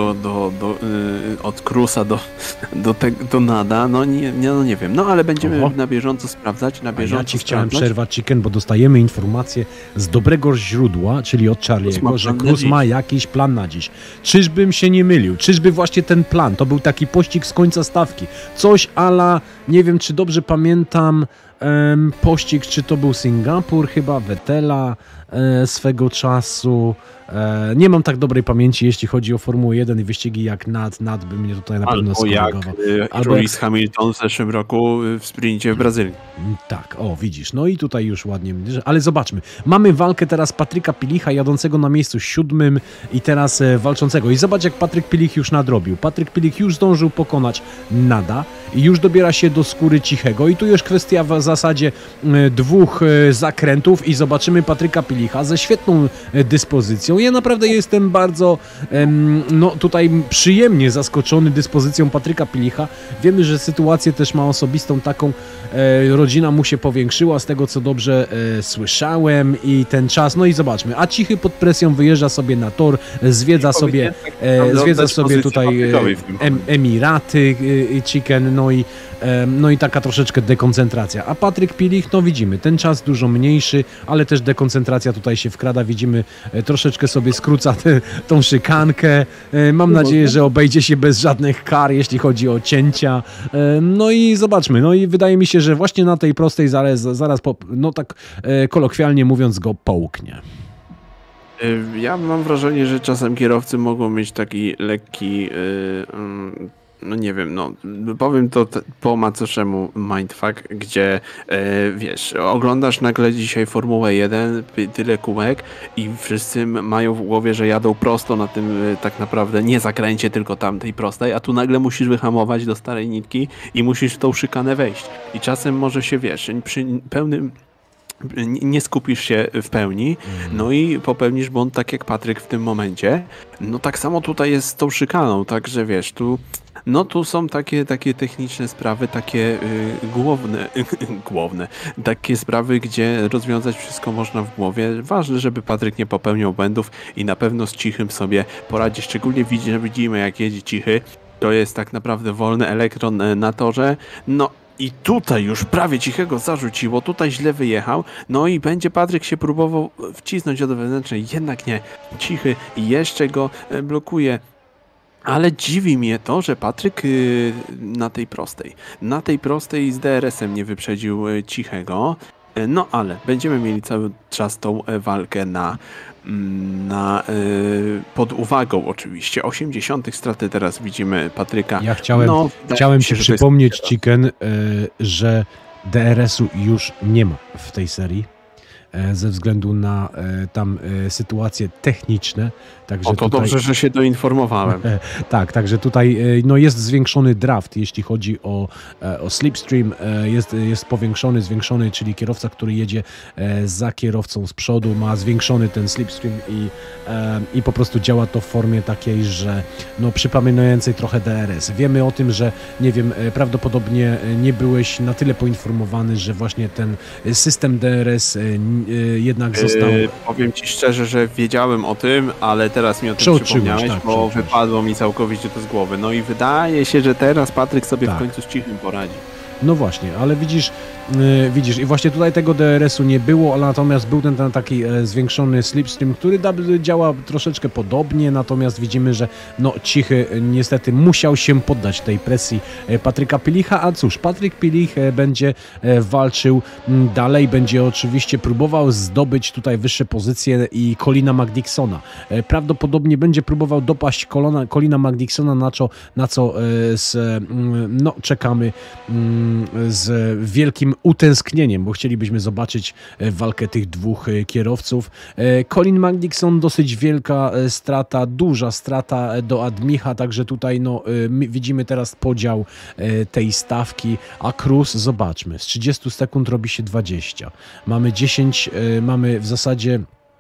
od Cruza do Nada, no nie wiem, no ale będziemy na bieżąco sprawdzać, Ja ci chciałem przerwać, Chicken, bo dostajemy informację z dobrego źródła, czyli od Charliego, że Cruz ma jakiś plan na dziś. Czyżbym się nie mylił? Czyżby właśnie ten plan, to był taki pościg z końca stawki? Coś a la, nie wiem czy dobrze pamiętam, pościg, czy to był Singapur chyba, Vettela, swego czasu. Nie mam tak dobrej pamięci, jeśli chodzi o Formułę 1 i wyścigi jak Nad by mnie tutaj na pewno skorygował. Albo Lewis Hamilton w zeszłym roku w sprincie w Brazylii. Tak, o widzisz, no i tutaj już ładnie, ale zobaczmy, mamy walkę teraz Patryka Pilicha jadącego na miejscu 7 i teraz walczącego i zobacz jak Patryk Pilich już nadrobił. Patryk Pilich już zdążył pokonać Nada i już dobiera się do skóry Cichego i tu już kwestia w zasadzie 2 zakrętów i zobaczymy Patryka Pilicha ze świetną dyspozycją. Ja naprawdę jestem bardzo no tutaj przyjemnie zaskoczony dyspozycją Patryka Pilicha. Wiemy, że sytuację też ma osobistą taką, rodzina mu się powiększyła z tego co dobrze słyszałem i ten czas, no i zobaczmy, a Cichy pod presją wyjeżdża sobie na tor, zwiedza sobie tutaj Emiraty Chicken, no i taka troszeczkę dekoncentracja. A Patryk Pilich, no widzimy, ten czas dużo mniejszy, ale też dekoncentracja tutaj się wkrada. Widzimy, troszeczkę sobie skróca tą szykankę. Mam nadzieję, że obejdzie się bez żadnych kar, jeśli chodzi o cięcia. No i zobaczmy. No i wydaje mi się, że właśnie na tej prostej zaraz no tak kolokwialnie mówiąc, go połknie. Ja mam wrażenie, że czasem kierowcy mogą mieć taki lekki no nie wiem, no powiem to po macoszemu mindfuck, gdzie wiesz, oglądasz nagle dzisiaj Formułę 1, tyle kółek i wszyscy mają w głowie, że jadą prosto na tym tak naprawdę nie zakręcie, tylko tamtej prostej, a tu nagle musisz wyhamować do starej nitki i musisz w tą szykanę wejść. I czasem może się, wiesz, przy pełnym nie skupisz się w pełni, no i popełnisz błąd tak jak Patryk w tym momencie. No tak samo tutaj jest z tą szykaną, także wiesz, tu są takie techniczne sprawy, takie główne, takie sprawy, gdzie rozwiązać wszystko można w głowie. Ważne, żeby Patryk nie popełniał błędów i na pewno z Cichym sobie poradzi. Szczególnie widzimy, jak jedzie Cichy. To jest tak naprawdę wolny elektron na torze. No i tutaj już prawie Cichego zarzuciło, tutaj źle wyjechał, no i będzie Patryk się próbował wcisnąć od wewnętrznej, jednak nie. Cichy jeszcze go blokuje. Ale dziwi mnie to, że Patryk na tej prostej z DRS-em nie wyprzedził Cichego. No ale będziemy mieli cały czas tą walkę pod uwagą oczywiście. 80 straty teraz widzimy Patryka. Ja chciałem ci przypomnieć, Chicken, że DRS-u już nie ma w tej serii. Ze względu na tam sytuacje techniczne. Także to tutaj... dobrze, że się doinformowałem. Tak, także tutaj no jest zwiększony draft, jeśli chodzi o slipstream, jest powiększony, zwiększony, czyli kierowca, który jedzie za kierowcą z przodu, ma zwiększony ten slipstream i po prostu działa to w formie takiej, że no przypominającej trochę DRS. Wiemy o tym, że nie wiem, prawdopodobnie nie byłeś na tyle poinformowany, że właśnie ten system DRS jednak został... Powiem ci szczerze, że wiedziałem o tym, ale teraz mi o tym przypomniałeś, bo wypadło mi całkowicie to z głowy. No i wydaje się, że teraz Patryk sobie w końcu z Cichym poradzi. No właśnie, ale widzisz i właśnie tutaj tego DRS-u nie było, ale natomiast był ten taki zwiększony slipstream, który działa troszeczkę podobnie, natomiast widzimy, że no Cichy niestety musiał się poddać tej presji Patryka Pilicha, a cóż, Patryk Pilich będzie walczył dalej, będzie oczywiście próbował zdobyć tutaj wyższe pozycje i Colina McDicksona. Prawdopodobnie będzie próbował dopaść Colina McDicksona, na co czekamy z wielkim utęsknieniem, bo chcielibyśmy zobaczyć walkę tych dwóch kierowców. Colin McDickson dosyć wielka strata, duża strata do Admicha, także tutaj widzimy teraz podział tej stawki, a Cruz, zobaczmy, z 30 sekund robi się 20. Mamy 10, mamy w zasadzie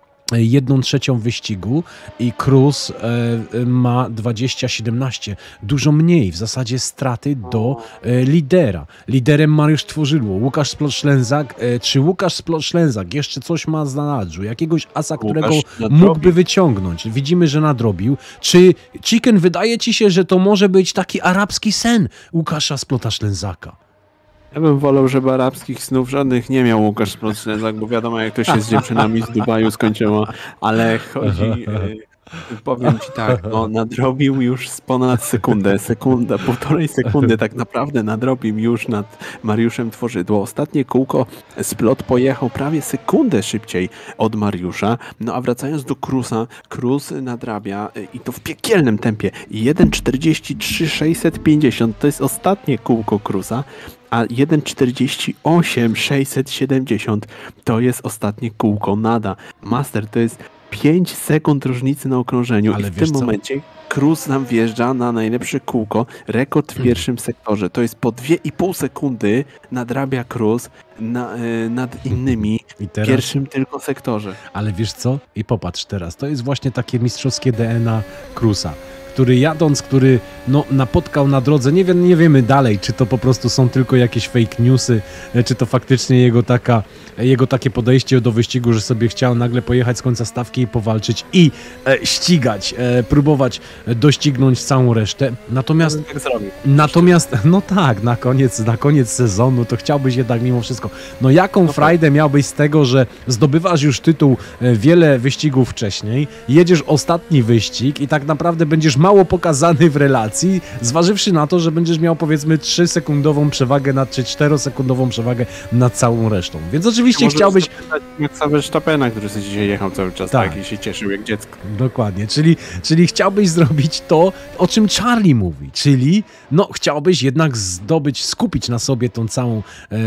1/3 wyścigu i Cruz ma 20-17, dużo mniej w zasadzie straty do lidera. Liderem Mariusz Tworzydło, Łukasz Splot-Ślęzak. Czy Łukasz Splot-Ślęzak jeszcze coś ma w zanadrzu? Jakiegoś asa, którego mógłby wyciągnąć? Widzimy, że nadrobił. Czy Chicken, wydaje ci się, że to może być taki arabski sen Łukasza Splota-Ślęzaka? Ja bym wolał, żeby arabskich snów żadnych nie miał Łukasz Splot-Ślęzak, bo wiadomo, jak to się z dziewczynami z Dubaju skończyło, ale Powiem ci tak, no nadrobił już z ponad sekunda, półtorej sekundy tak naprawdę nadrobił już nad Mariuszem Tworzydło. Ostatnie kółko Splot pojechał prawie sekundę szybciej od Mariusza, no a wracając do Cruza, Cruz nadrabia i to w piekielnym tempie. 1,43,650 to jest ostatnie kółko Cruza, a 1,48,670 to jest ostatnie kółko Nada. Master to jest 5 sekund różnicy na okrążeniu. Ale i w tym momencie Cruz nam wjeżdża na najlepsze kółko, rekord w pierwszym sektorze. To jest po 2,5 sekundy nadrabia Cruz nad innymi w pierwszym tylko sektorze. Ale wiesz co? I popatrz teraz, to jest właśnie takie mistrzowskie DNA Cruza, który jadąc, który napotkał na drodze, nie wiemy dalej, czy to po prostu są tylko jakieś fake newsy, czy to faktycznie jego takie podejście do wyścigu, że sobie chciał nagle pojechać z końca stawki i powalczyć i ścigać, próbować doścignąć całą resztę. Natomiast no tak, na koniec sezonu to chciałbyś jednak mimo wszystko. No jaką frajdę miałbyś z tego, że zdobywasz już tytuł wiele wyścigów wcześniej, jedziesz ostatni wyścig i tak naprawdę będziesz mało pokazany w relacji, zważywszy na to, że będziesz miał powiedzmy 3-sekundową przewagę czy 4-sekundową przewagę nad całą resztą. Więc oczywiście chciałbyś... Maxa Verstappena, który sobie dzisiaj jechał cały czas tak i się cieszył jak dziecko. Dokładnie, czyli chciałbyś zrobić to, o czym Charlie mówi, czyli chciałbyś jednak skupić na sobie tą całą,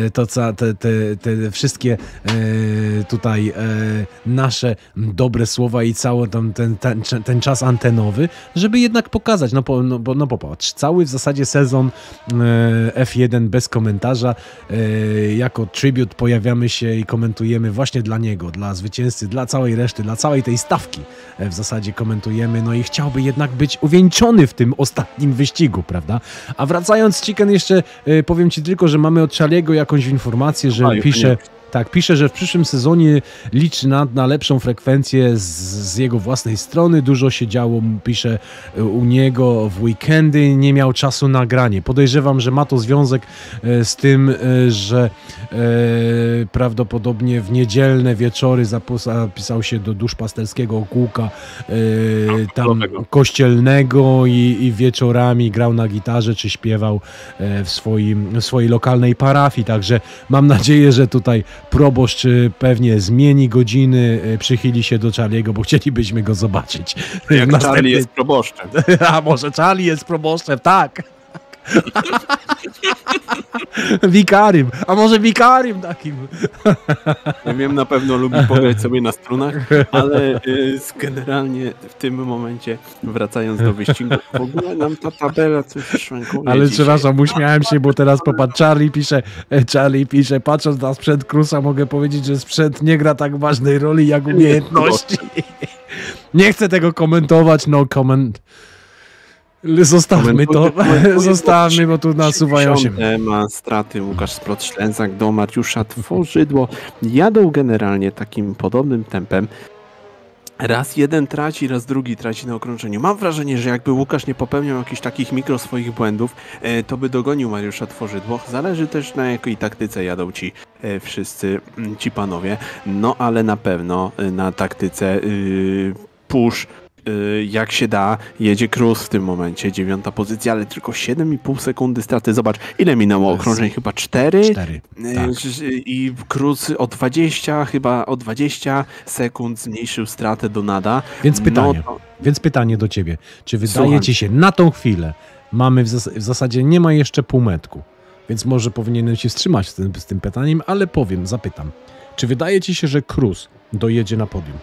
te wszystkie tutaj nasze dobre słowa i cały ten czas antenowy, żeby jednak pokazać, popatrz, cały w zasadzie sezon F1 bez komentarza, jako tribute pojawiamy się i komentujemy właśnie dla niego, dla zwycięzcy, dla całej reszty, dla całej tej stawki w zasadzie komentujemy, no i chciałby jednak być uwieńczony w tym ostatnim wyścigu, prawda? A wracając, Chicken, jeszcze powiem ci tylko, że mamy od Charlie'ego jakąś informację, że pisze, że w przyszłym sezonie liczy na lepszą frekwencję z jego własnej strony. Dużo się działo, pisze, u niego w weekendy, nie miał czasu na granie. Podejrzewam, że ma to związek z tym, że prawdopodobnie w niedzielne wieczory zapisał się do duszpasterskiego kółka tam kościelnego i wieczorami grał na gitarze czy śpiewał w swojej lokalnej parafii. Także mam nadzieję, że tutaj proboszcz pewnie zmieni godziny, przychyli się do Charlie'ego, bo chcielibyśmy go zobaczyć. Jak Charlie jest proboszczem. A może Charlie jest proboszczem, tak. Wikarym, a może wikarym takim. Ja wiem, na pewno lubi pograć sobie na strunach, ale generalnie w tym momencie, wracając do wyścigu, w ogóle nam ta tabela coś szwankuje. Ale przepraszam, uśmiałem się, bo teraz popatrz, Charlie pisze, patrząc na sprzęt Cruza, mogę powiedzieć, że sprzęt nie gra tak ważnej roli jak umiejętności. Nie chcę tego komentować, no comment. Zostawmy to, bo tu nasuwają się. Ma straty Łukasz Splot-Ślęzak do Mariusza Tworzydło. Jadą generalnie takim podobnym tempem. Raz jeden traci, raz drugi traci na okrążeniu. Mam wrażenie, że jakby Łukasz nie popełniał jakichś takich mikro swoich błędów, to by dogonił Mariusza Tworzydło. Zależy też na jakiej taktyce jadą ci wszyscy ci panowie. No ale na pewno na taktyce push jak się da, jedzie Cruz w tym momencie, 9. pozycja, ale tylko 7,5 sekundy straty. Zobacz, ile minęło okrążeń? Chyba 4? 4, tak. I Cruz o 20 sekund zmniejszył stratę do Nada. Więc pytanie do ciebie. Czy wydaje ci się na tą chwilę, mamy w zasadzie nie ma jeszcze półmetku, więc może powinienem się wstrzymać z tym pytaniem, ale zapytam. Czy wydaje ci się, że Cruz dojedzie na podium?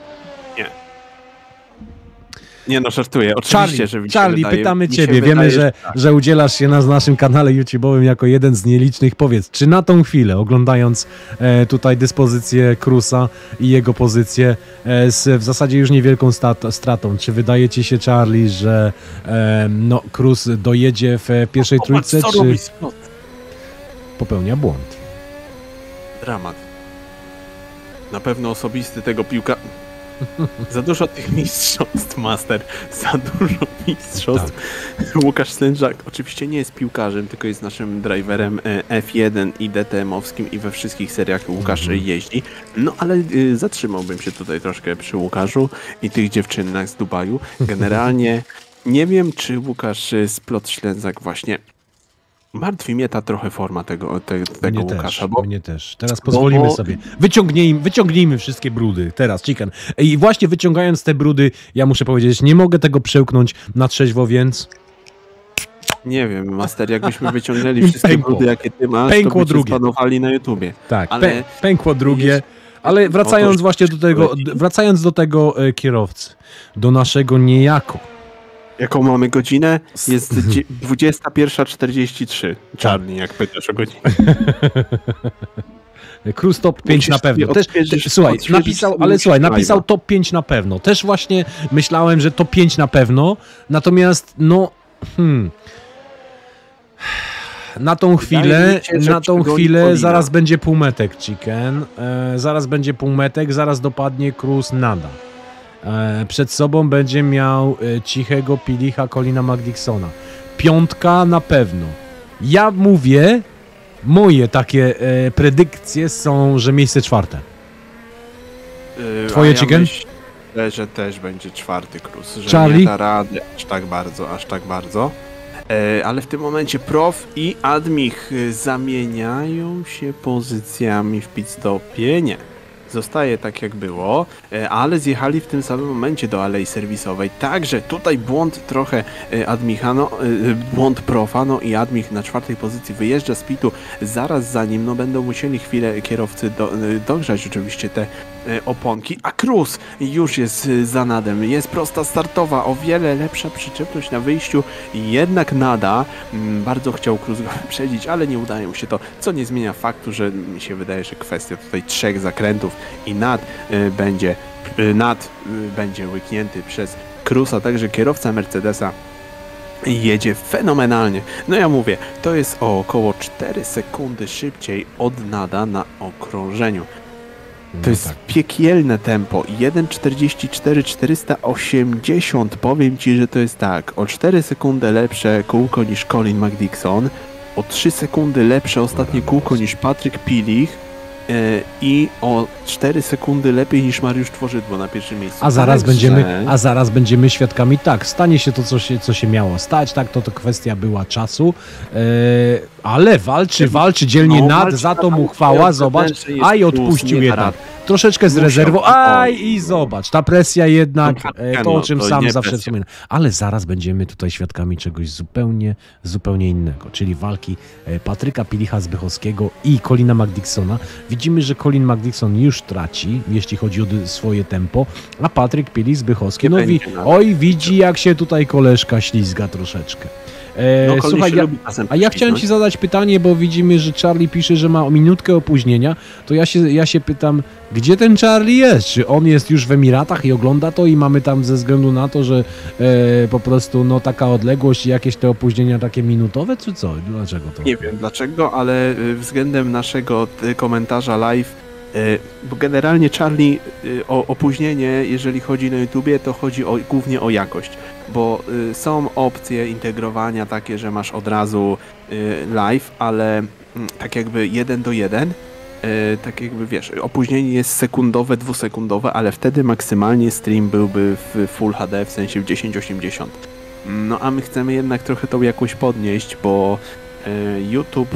Nie no, żartuję. Oczywiście, że Charlie, pytamy ciebie. Wiemy, że udzielasz się na naszym kanale YouTube'owym jako jeden z nielicznych. Powiedz, czy na tą chwilę, oglądając tutaj dyspozycję Cruza i jego pozycję z w zasadzie już niewielką stratą, czy wydaje ci się, Charlie, że Cruz dojedzie w pierwszej trójce, czy popełnia błąd? Dramat. Na pewno osobisty tego piłka. Za dużo tych mistrzostw, Master. Za dużo mistrzostw. Tak. Łukasz Slężak oczywiście nie jest piłkarzem, tylko jest naszym driverem F1 i DTM-owskim i we wszystkich seriach Łukasz jeździ. No ale zatrzymałbym się tutaj troszkę przy Łukaszu i tych dziewczynach z Dubaju. Generalnie nie wiem, czy Łukasz Splot-Ślęzak właśnie... Martwi mnie ta trochę forma tego Łukasza. Mnie też. Teraz pozwolimy sobie. Wyciągnijmy wszystkie brudy. Teraz, Chicken. I właśnie wyciągając te brudy, ja muszę powiedzieć, nie mogę tego przełknąć na trzeźwo, więc... Nie wiem, Master, jakbyśmy wyciągnęli wszystkie brudy, jakie ty masz, pękło to by drugie. Spanowali na YouTubie. Tak, ale... pękło drugie. Ale wracając właśnie do tego kierowcy, do naszego niejako. Jaką mamy godzinę? Jest 21:43. Charlie, jak pytasz o godzinę. Cruise top 5 na pewno. Napisał top 5 na pewno. Też właśnie myślałem, że top 5 na pewno. Natomiast na tą chwilę zaraz będzie półmetek, Chicken. Zaraz będzie półmetek, zaraz dopadnie Cruise nada. Przed sobą będzie miał cichego Pilicha Colina McDicksona. 5 na pewno. Ja mówię, moje takie predykcje są, że miejsce 4. Twoje, Chicken? Myślę, że też będzie 4 Cruise. Że Charlie? Nie da rady aż tak bardzo. Ale w tym momencie Prof i Admich zamieniają się pozycjami w pitstopie. Nie. Zostaje tak jak było, ale zjechali w tym samym momencie do alei serwisowej. Także tutaj błąd trochę Admicha, błąd Profa, i Admich na 4. pozycji wyjeżdża z pitu zaraz za nim. Będą musieli chwilę kierowcy dogrzać oczywiście te oponki, a Cruise już jest za nadem. Jest prosta startowa, o wiele lepsza przyczepność na wyjściu, jednak nada. Bardzo chciał Cruise go wyprzedzić, ale nie udaje mu się to, co nie zmienia faktu, że mi się wydaje, że kwestia tutaj 3 zakrętów i nad będzie łyknięty przez Cruise'a, także kierowca Mercedesa jedzie fenomenalnie. Ja mówię, to jest o około 4 sekundy szybciej od nada na okrążeniu. To jest piekielne tempo. 1:44 480. Powiem Ci, że to jest tak. O 4 sekundy lepsze kółko niż Colin McDickson. O 3 sekundy lepsze ostatnie kółko niż Patryk Pilich. I o 4 sekundy lepiej niż Mariusz Tworzydło na pierwszym miejscu. A zaraz będziemy świadkami, stanie się to, co się miało stać, to kwestia była czasu, ale walczy dzielnie nad, za to mu chwała, zobacz, i odpuścił jednak. Troszeczkę z rezerwą, i zobacz, ta presja jednak, to o czym sam zawsze wspominam. Ale zaraz będziemy tutaj świadkami czegoś zupełnie innego, czyli walki Patryka Pilicha-Zbychowskiego i Colina McDicksona. Widzimy, że Colin McDickson już traci, jeśli chodzi o swoje tempo, a Patryk Pilich-Zbychowski, widzi, jak się tutaj koleżka ślizga troszeczkę. Słuchaj, ja chciałem Ci zadać pytanie, bo widzimy, że Charlie pisze, że ma minutkę opóźnienia, to ja się pytam, gdzie ten Charlie jest? Czy on jest już w Emiratach i ogląda to i mamy tam ze względu na to, że po prostu taka odległość i jakieś te opóźnienia takie minutowe, czy co? Dlaczego to? Nie wiem dlaczego, ale względem naszego komentarza live, bo generalnie Charlie o opóźnienie, jeżeli chodzi na YouTubie, to chodzi głównie o jakość, bo są opcje integrowania takie, że masz od razu live, ale tak jakby 1:1, tak jakby wiesz, opóźnienie jest sekundowe, 2-sekundowe, ale wtedy maksymalnie stream byłby w Full HD, w sensie w 1080. A my chcemy jednak trochę tą jakość podnieść, bo YouTube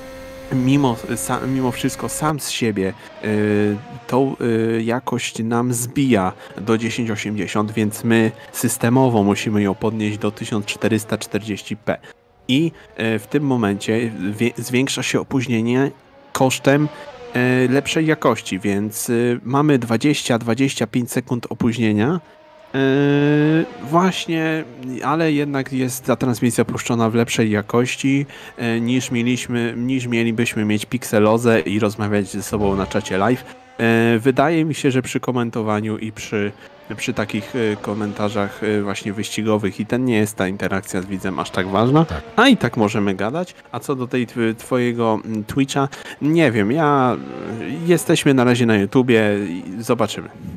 mimo wszystko sam z siebie tą jakość nam zbija do 1080, więc my systemowo musimy ją podnieść do 1440p. I w tym momencie zwiększa się opóźnienie kosztem lepszej jakości, więc mamy 20-25 sekund opóźnienia. Właśnie, ale jednak jest ta transmisja puszczona w lepszej jakości niż mielibyśmy mieć pikselozę i rozmawiać ze sobą na czacie live. Wydaje mi się, że przy komentowaniu i przy takich komentarzach właśnie wyścigowych nie jest ta interakcja z widzem aż tak ważna, a i tak możemy gadać. A co do tej twojego Twitcha, nie wiem, jesteśmy na razie na YouTubie, zobaczymy.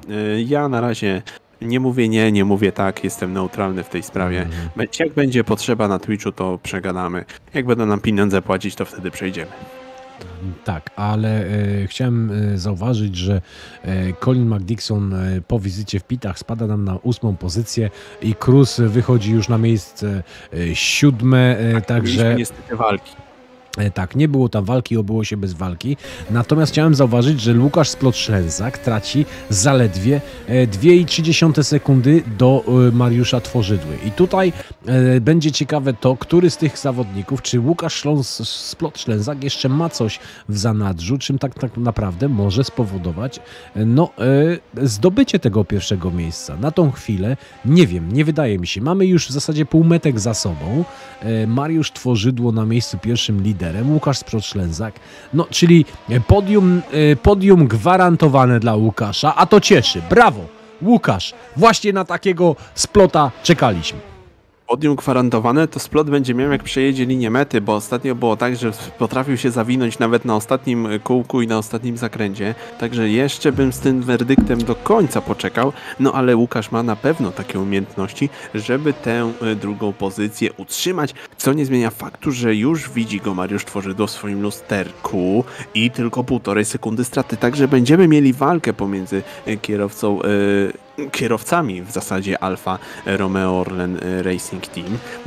Ja na razie nie mówię nie, nie mówię tak, jestem neutralny w tej sprawie. Jak będzie potrzeba na Twitchu, to przegadamy. Jak będą nam pieniądze płacić, to wtedy przejdziemy. Tak, ale chciałem zauważyć, że Colin McDixon po wizycie w pitach spada nam na 8. pozycję i Cruz wychodzi już na miejsce 7. Także niestety walki. Tak, nie było tam walki, obyło się bez walki. Natomiast chciałem zauważyć, że Łukasz Splot-Ślęzak traci zaledwie 2,3 sekundy do Mariusza Tworzydły. I tutaj będzie ciekawe to, który z tych zawodników, czy Łukasz Splot-Ślęzak jeszcze ma coś w zanadrzu, czym tak naprawdę może spowodować zdobycie tego pierwszego miejsca. Na tą chwilę nie wiem, nie wydaje mi się. Mamy już w zasadzie półmetek za sobą. Mariusz Tworzydło na miejscu pierwszym liderem, Łukasz Splot-Ślęzak, czyli podium gwarantowane dla Łukasza, a to cieszy. Brawo, Łukasz, właśnie na takiego splota czekaliśmy. Podium gwarantowane, to Splot będzie miał, jak przejedzie linię mety, bo ostatnio było tak, że potrafił się zawinąć nawet na ostatnim kółku i na ostatnim zakręcie, także jeszcze bym z tym werdyktem do końca poczekał, ale Łukasz ma na pewno takie umiejętności, żeby tę drugą pozycję utrzymać, co nie zmienia faktu, że już widzi go Mariusz Tworzydło w swoim lusterku i tylko 1,5 sekundy straty, także będziemy mieli walkę pomiędzy kierowcami w zasadzie Alfa Romeo Orlen Racing Team.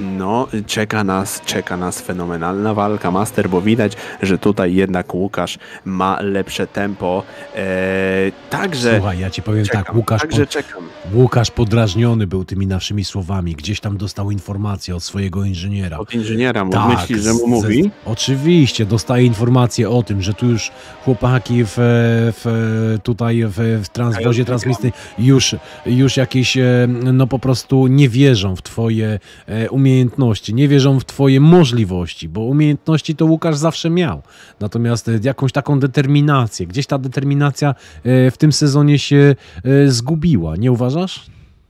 Czeka nas fenomenalna walka, Master, bo widać, że tutaj jednak Łukasz ma lepsze tempo. Także słuchaj, ja ci powiem czekam, tak, Łukasz podrażniony był tymi naszymi słowami. Gdzieś tam dostał informację od swojego inżyniera. Od inżyniera, tak, myślisz, że mu mówi? Oczywiście, dostaje informację o tym, że tu już chłopaki w transwozie transmisyjnym już jakieś po prostu nie wierzą w twoje umiejętności, nie wierzą w twoje możliwości, bo umiejętności to Łukasz zawsze miał. Natomiast jakąś taką determinację, gdzieś ta determinacja w tym sezonie się zgubiła, nie uważasz?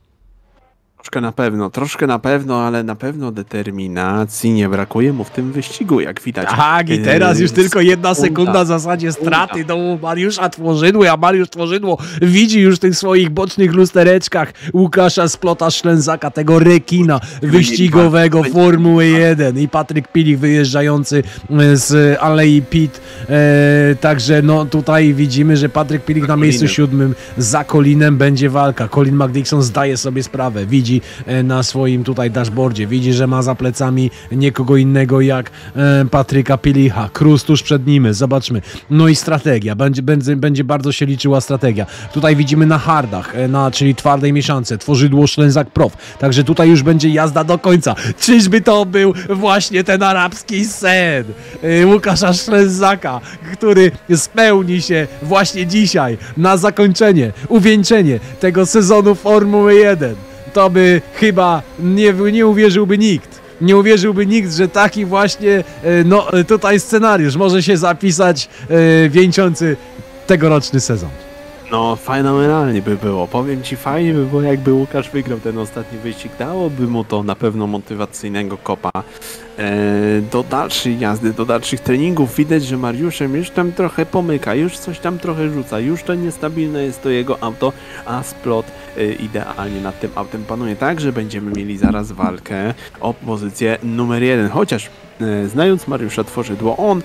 Troszkę na pewno, ale na pewno determinacji nie brakuje mu w tym wyścigu, jak widać. Tak, i teraz już tylko 1 sekunda w zasadzie straty do Mariusza Tworzydły, a Mariusz Tworzydło widzi już w tych swoich bocznych lustereczkach Łukasza Splota-Ślęzaka, tego rekina wyścigowego Formuły 1 i Patryk Pilich wyjeżdżający z Alei Pit. Także tutaj widzimy, że Patryk Pilich na miejscu 7 za Colinem będzie walka. Colin McDixon zdaje sobie sprawę, widzi na swoim tutaj dashboardzie, widzi, że ma za plecami nikogo innego jak Patryka Pilicha. Cruz tuż przed nim, zobaczmy. I strategia, będzie bardzo się liczyła strategia. Tutaj widzimy na hardach, czyli twardej mieszance, Tworzydło Ślęzak Prof. Także tutaj już będzie jazda do końca. Czyżby to był właśnie ten arabski sen Łukasza Ślęzaka, który spełni się właśnie dzisiaj na zakończenie, uwieńczenie tego sezonu Formuły 1. To by chyba nie uwierzyłby nikt. Nie uwierzyłby nikt, że taki właśnie tutaj scenariusz może się zapisać wieńczący tegoroczny sezon. Fenomenalnie by było. Powiem ci, fajnie by było, jakby Łukasz wygrał ten ostatni wyścig. Dałoby mu to na pewno motywacyjnego kopa do dalszej jazdy, do dalszych treningów. Widać, że Mariuszem już tam trochę pomyka, już coś tam trochę rzuca, już to niestabilne jest to jego auto, a Splot idealnie nad tym autem panuje. Także będziemy mieli zaraz walkę o pozycję numer 1, chociaż znając Mariusza Tworzydło, on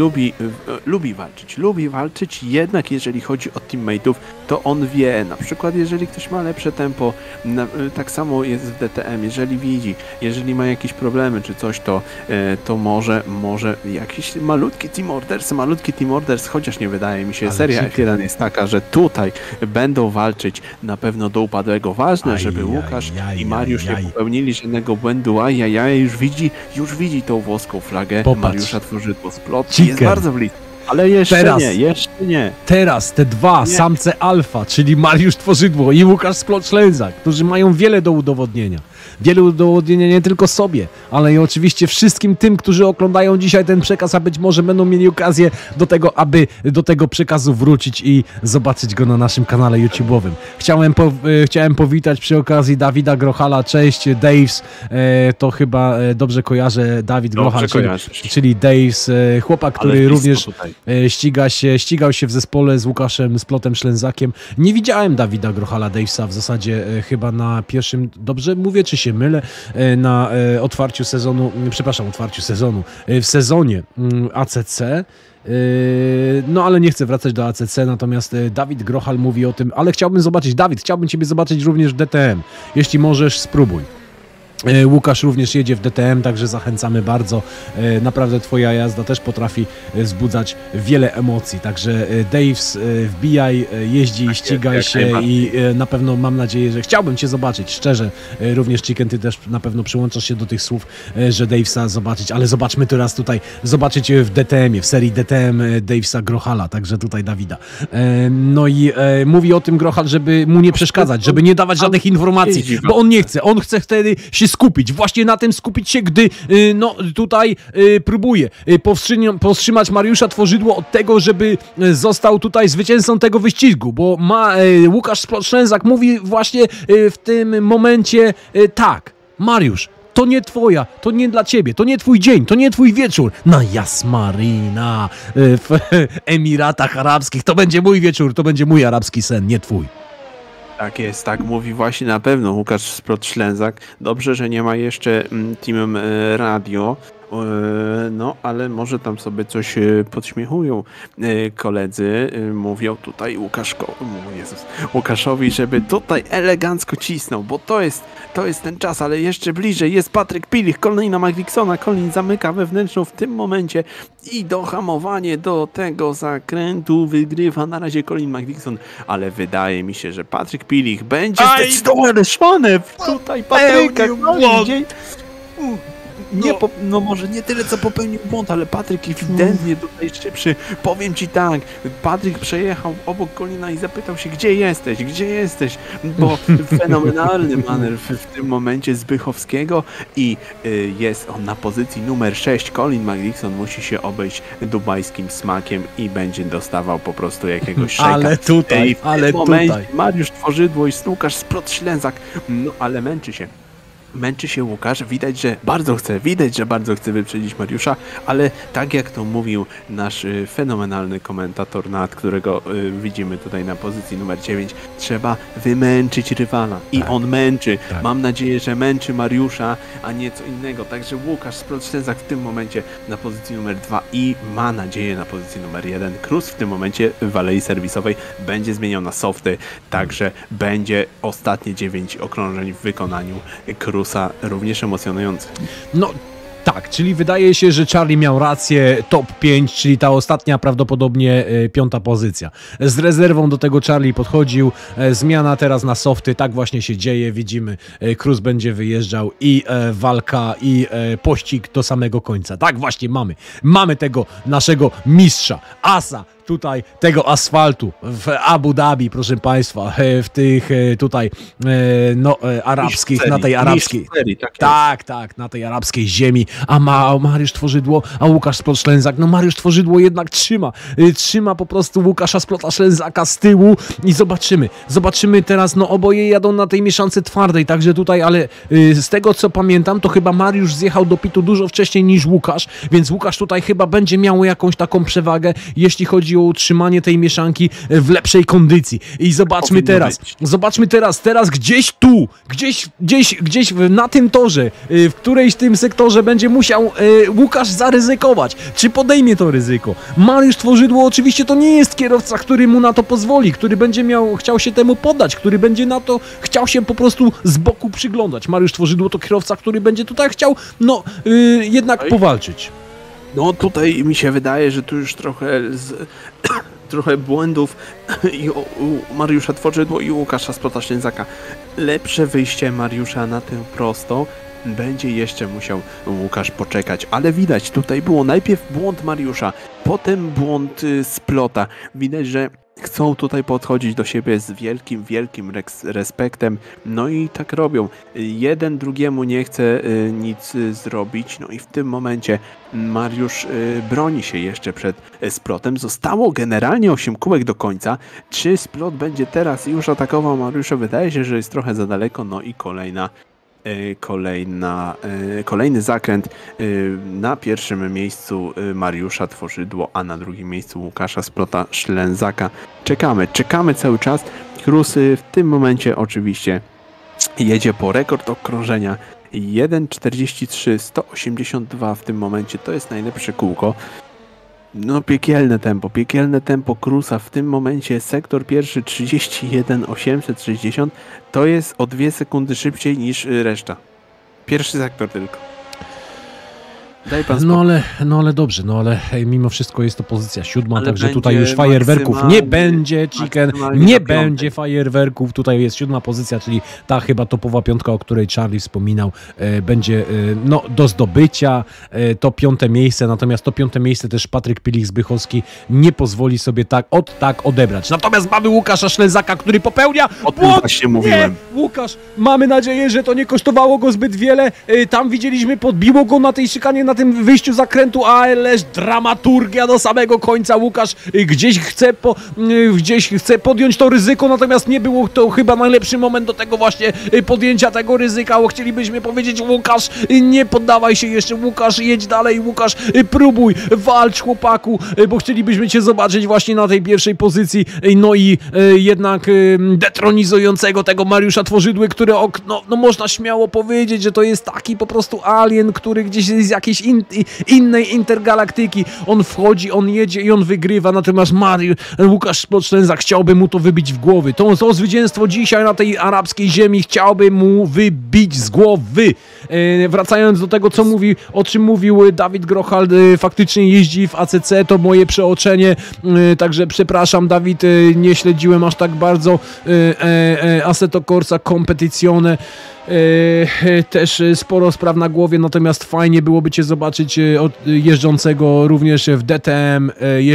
lubi walczyć, jednak jeżeli chodzi o teammate'ów, to on wie, na przykład jeżeli ktoś ma lepsze tempo, tak samo jest w DTM, jeżeli ma jakieś problemy czy coś, to może jakiś malutki team orders, chociaż nie wydaje mi się, ale seria F1 jest taka, że tutaj będą walczyć na pewno do upadłego. Ważne, żeby Łukasz i Mariusz nie popełnili żadnego błędu, już widzi tą włoską flagę. Popatrz. Mariusza Tworzydło Splot jest bardzo blisko. Ale jeszcze nie. Teraz te dwa samce alfa, czyli Mariusz Tworzydło i Łukasz Splot-Ślęzak, którzy mają wiele do udowodnienia. wiele udowodnienia nie tylko sobie, ale i oczywiście wszystkim tym, którzy oglądają dzisiaj ten przekaz, a być może będą mieli okazję do tego, aby do tego przekazu wrócić i zobaczyć go na naszym kanale YouTube'owym. Chciałem powitać przy okazji Dawida Grochala. Cześć, Daves, to chyba dobrze kojarzę, Dawid Grochal, czyli Daves, chłopak, który również ścigał się w zespole z Łukaszem Splotem Ślęzakiem. Nie widziałem Dawida Grochala, Davesa w zasadzie chyba na pierwszym, dobrze mówię, czy się mylę, na otwarciu sezonu, w sezonie ACC. No ale nie chcę wracać do ACC, natomiast Dawid Grochal mówi o tym, ale chciałbym zobaczyć, Dawid, chciałbym Ciebie zobaczyć również w DTM. Jeśli możesz, spróbuj. Łukasz również jedzie w DTM, także zachęcamy bardzo. Naprawdę Twoja jazda też potrafi wzbudzać wiele emocji, także Daves, wbijaj, jeździ, ścigaj się i na pewno mam nadzieję, że chciałbym Cię zobaczyć, szczerze. Również Chicken, Ty też na pewno przyłączasz się do tych słów, że Davesa zobaczyć, ale zobaczmy teraz tutaj, zobaczyć w DTM-ie, w serii DTM Davesa Grochala, także tutaj Dawida. No i mówi o tym Grochal, żeby mu nie przeszkadzać, żeby nie dawać żadnych informacji, bo on nie chce, on chce wtedy się skupić, właśnie na tym skupić się, gdy no tutaj próbuje powstrzymać Mariusza Tworzydło od tego, żeby został tutaj zwycięzcą tego wyścigu, bo Łukasz Ślęzak mówi właśnie w tym momencie tak, Mariusz, to nie twoja, to nie dla ciebie, to nie twój dzień, to nie twój wieczór na Jasmarina w Emiratach Arabskich, to będzie mój wieczór, to będzie mój arabski sen, nie twój. Tak jest, tak mówi właśnie na pewno Łukasz Splot-Ślęzak. Dobrze, że nie ma jeszcze Team Radio, no ale może tam sobie coś podśmiechują koledzy. Mówią tutaj Łukaszowi, żeby tutaj elegancko cisnął, bo to jest ten czas, ale jeszcze bliżej jest Patryk Pilich, Colina McDicksona. Colin zamyka wewnętrzną w tym momencie i dohamowanie do tego zakrętu wygrywa na razie Colin McDickson, ale wydaje mi się, że Patryk Pilich będzie zdecydowanie tutaj Patryka. No może nie tyle co popełnił błąd, ale Patryk ewidentnie tutaj szybszy. Powiem Ci tak, Patryk przejechał obok Colina i zapytał się, gdzie jesteś, bo fenomenalny manewr w tym momencie Zbychowskiego i jest on na pozycji numer 6. Colin McDickson musi się obejść dubajskim smakiem i będzie dostawał po prostu jakiegoś szejka. Ale tutaj, Mariusz Tworzydło i Łukasz Splot-Ślęzak, no ale męczy się Łukasz, widać, że bardzo chce wyprzedzić Mariusza, ale tak jak to mówił nasz fenomenalny komentator, którego widzimy tutaj na pozycji numer 9, trzeba wymęczyć rywala i on męczy. Tak. Mam nadzieję, że męczy Mariusza, a nie co innego. Także Łukasz Splot-Ślęzak w tym momencie na pozycji numer 2 i ma nadzieję na pozycji numer 1. Cruz w tym momencie w alei serwisowej będzie zmieniał na softy, także będzie ostatnie 9 okrążeń w wykonaniu Cruza, również emocjonujący. No tak, czyli wydaje się, że Charlie miał rację, top 5, czyli ta ostatnia prawdopodobnie 5. pozycja. Z rezerwą do tego Charlie podchodził, zmiana teraz na softy, tak właśnie się dzieje, widzimy, Cruz będzie wyjeżdżał i walka i pościg do samego końca. Tak właśnie mamy tego naszego mistrza, asa, tutaj tego asfaltu w Abu Dhabi, proszę Państwa, w tych tutaj arabskich, na tej arabskiej, tak, na tej arabskiej ziemi, a Mariusz Tworzydło, a Łukasz Splot-Ślęzak, no Mariusz Tworzydło jednak trzyma po prostu Łukasza Splota-Ślęzaka z tyłu i zobaczymy teraz, no oboje jadą na tej mieszance twardej, także tutaj, ale z tego co pamiętam, to chyba Mariusz zjechał do pitu dużo wcześniej niż Łukasz, więc Łukasz tutaj chyba będzie miał jakąś taką przewagę, jeśli chodzi o utrzymanie tej mieszanki w lepszej kondycji. I zobaczmy teraz gdzieś na tym torze, w którejś tym sektorze będzie musiał Łukasz zaryzykować. Czy podejmie to ryzyko? Mariusz Tworzydło oczywiście to nie jest kierowca, który mu na to pozwoli, który będzie chciał się temu poddać, który będzie na to chciał się po prostu z boku przyglądać. Mariusz Tworzydło to kierowca, który będzie tutaj chciał jednak powalczyć. No tutaj mi się wydaje, że tu już trochę błędów i u Mariusza Tworzydło i Łukasza Splota-Ślęzaka. Lepsze wyjście Mariusza na tę prostą będzie jeszcze musiał Łukasz poczekać, ale widać, tutaj było najpierw błąd Mariusza, potem błąd Splota. Widać, że chcą tutaj podchodzić do siebie z wielkim respektem, no i tak robią. Jeden drugiemu nie chce nic zrobić, no i w tym momencie Mariusz broni się jeszcze przed Splotem. Zostało generalnie 8 kółek do końca. Czy Splot będzie teraz już atakował Mariusza? Wydaje się, że jest trochę za daleko, no i kolejny zakręt. Na pierwszym miejscu Mariusza Tworzydło, a na drugim miejscu Łukasza Splota Szlęzaka. Czekamy cały czas. Krus w tym momencie oczywiście jedzie po rekord okrążenia 1:43,182 w tym momencie. To jest najlepsze kółko. No piekielne tempo Krusa w tym momencie. Sektor pierwszy 31,860, to jest o 2 sekundy szybciej niż reszta. Pierwszy sektor tylko. Daj pan spokój. No ale dobrze, ale mimo wszystko jest to pozycja 7, także tutaj już fajerwerków nie będzie, Chicken, nie będzie fajerwerków, tutaj jest 7 pozycja, czyli ta chyba topowa piątka, o której Charlie wspominał, będzie do zdobycia, to 5. miejsce, natomiast to 5. miejsce też Patryk Pilich-Zbychowski nie pozwoli sobie tak odebrać. Natomiast mamy Łukasza Szlęzaka, który popełnia o tym właśnie mówiłem. Łukasz, mamy nadzieję, że to nie kosztowało go zbyt wiele, tam widzieliśmy, podbiło go na tej szykanie, na tym wyjściu zakrętu, ależ dramaturgia do samego końca. Łukasz gdzieś chce podjąć to ryzyko, natomiast nie było to chyba najlepszy moment do tego właśnie podjęcia tego ryzyka. Chcielibyśmy powiedzieć, Łukasz, nie poddawaj się jeszcze, Łukasz, jedź dalej, Łukasz, próbuj, walcz, chłopaku, bo chcielibyśmy cię zobaczyć właśnie na tej pierwszej pozycji, no i jednak detronizującego tego Mariusza Tworzydły, który można śmiało powiedzieć, że to jest taki po prostu alien, który gdzieś z jakiejś innej intergalaktyki. On wchodzi, on jedzie i on wygrywa, natomiast Łukasz Szlęzak chciałby mu to wybić w głowy. To zwycięstwo dzisiaj na tej arabskiej ziemi chciałby mu wybić z głowy. Wracając do tego, o czym mówił Dawid Grochal, faktycznie jeździ w ACC, to moje przeoczenie, także przepraszam, Dawid, nie śledziłem aż tak bardzo Assetto Corsa Competizione. Też sporo spraw na głowie, natomiast fajnie byłoby cię zobaczyć jeżdżącego również w DTM,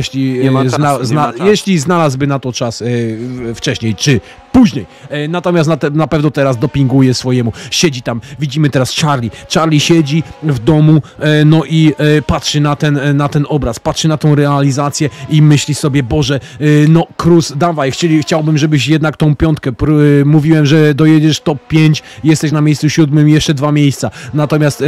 jeśli znalazłby na to czas wcześniej czy później. Natomiast na pewno teraz dopinguje swojemu. Siedzi tam, widzimy teraz Charlie siedzi w domu, no i patrzy na ten obraz, patrzy na tą realizację i myśli sobie, Boże, Cruz, dawaj, chciałbym, żebyś jednak tą 5, mówiłem, że dojedziesz top 5, jesteś na miejscu 7, jeszcze 2 miejsca. Natomiast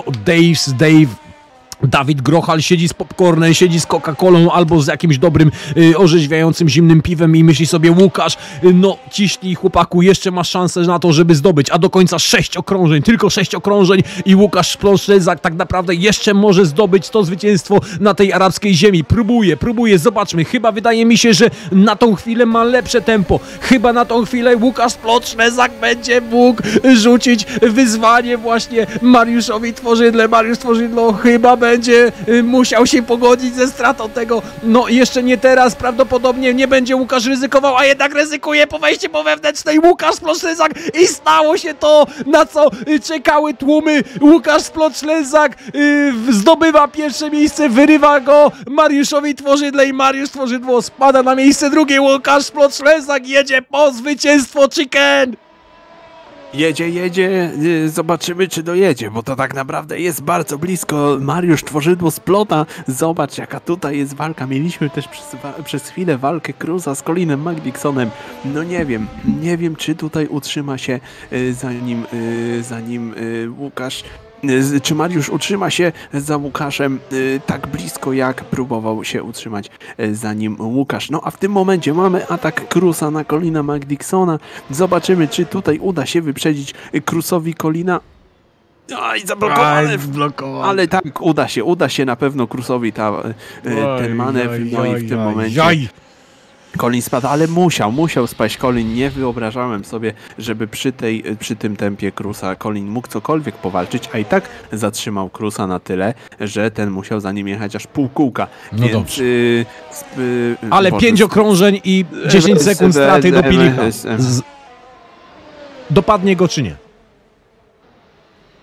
Dawid Grochal siedzi z popcornem, siedzi z Coca-Colą albo z jakimś dobrym, orzeźwiającym zimnym piwem i myśli sobie, Łukasz, ciśnij, chłopaku, jeszcze masz szansę na to, żeby zdobyć, a do końca 6 okrążeń, tylko 6 okrążeń i Łukasz Szlęzak tak naprawdę jeszcze może zdobyć to zwycięstwo na tej arabskiej ziemi. Próbuje, zobaczmy, chyba wydaje mi się, że na tą chwilę ma lepsze tempo, chyba na tą chwilę Łukasz Szlęzak będzie mógł rzucić wyzwanie właśnie Mariuszowi Tworzydle. Mariusz Tworzydło chyba będzie musiał się pogodzić ze stratą tego, jeszcze nie teraz, prawdopodobnie nie będzie Łukasz ryzykował, a jednak ryzykuje po wejściu po wewnętrznej Łukasz Szlęzak i stało się to, na co czekały tłumy. Łukasz Szlęzak zdobywa pierwsze miejsce, wyrywa go Mariuszowi Tworzydle i Mariusz Tworzydło spada na miejsce drugie. Łukasz Szlęzak jedzie po zwycięstwo, Chicken! Jedzie, zobaczymy, czy dojedzie, bo to tak naprawdę jest bardzo blisko. Mariusz Tworzydło Splota, zobacz jaka tutaj jest walka. Mieliśmy też przez chwilę walkę Cruza z Colinem McDicksonem. No nie wiem, czy tutaj utrzyma się zanim Łukasz, czy Mariusz utrzyma się za Łukaszem tak blisko, jak próbował się utrzymać za nim Łukasz. No a w tym momencie mamy atak Cruza na Colina McDicksona. Zobaczymy, czy tutaj uda się wyprzedzić Cruzowi Colina. Aj, zablokowany! Ale tak, uda się na pewno Cruzowi ten manewr. No i w tym momencie Colin spadł, ale musiał spaść Colin. Nie wyobrażałem sobie, żeby przy tym tempie Cruza Colin mógł cokolwiek powalczyć, a i tak zatrzymał Cruza na tyle, że ten musiał za nim jechać aż pół kółka. No dobrze. Ale 5 okrążeń i 10 sekund straty do Pilicha. Dopadnie go czy nie?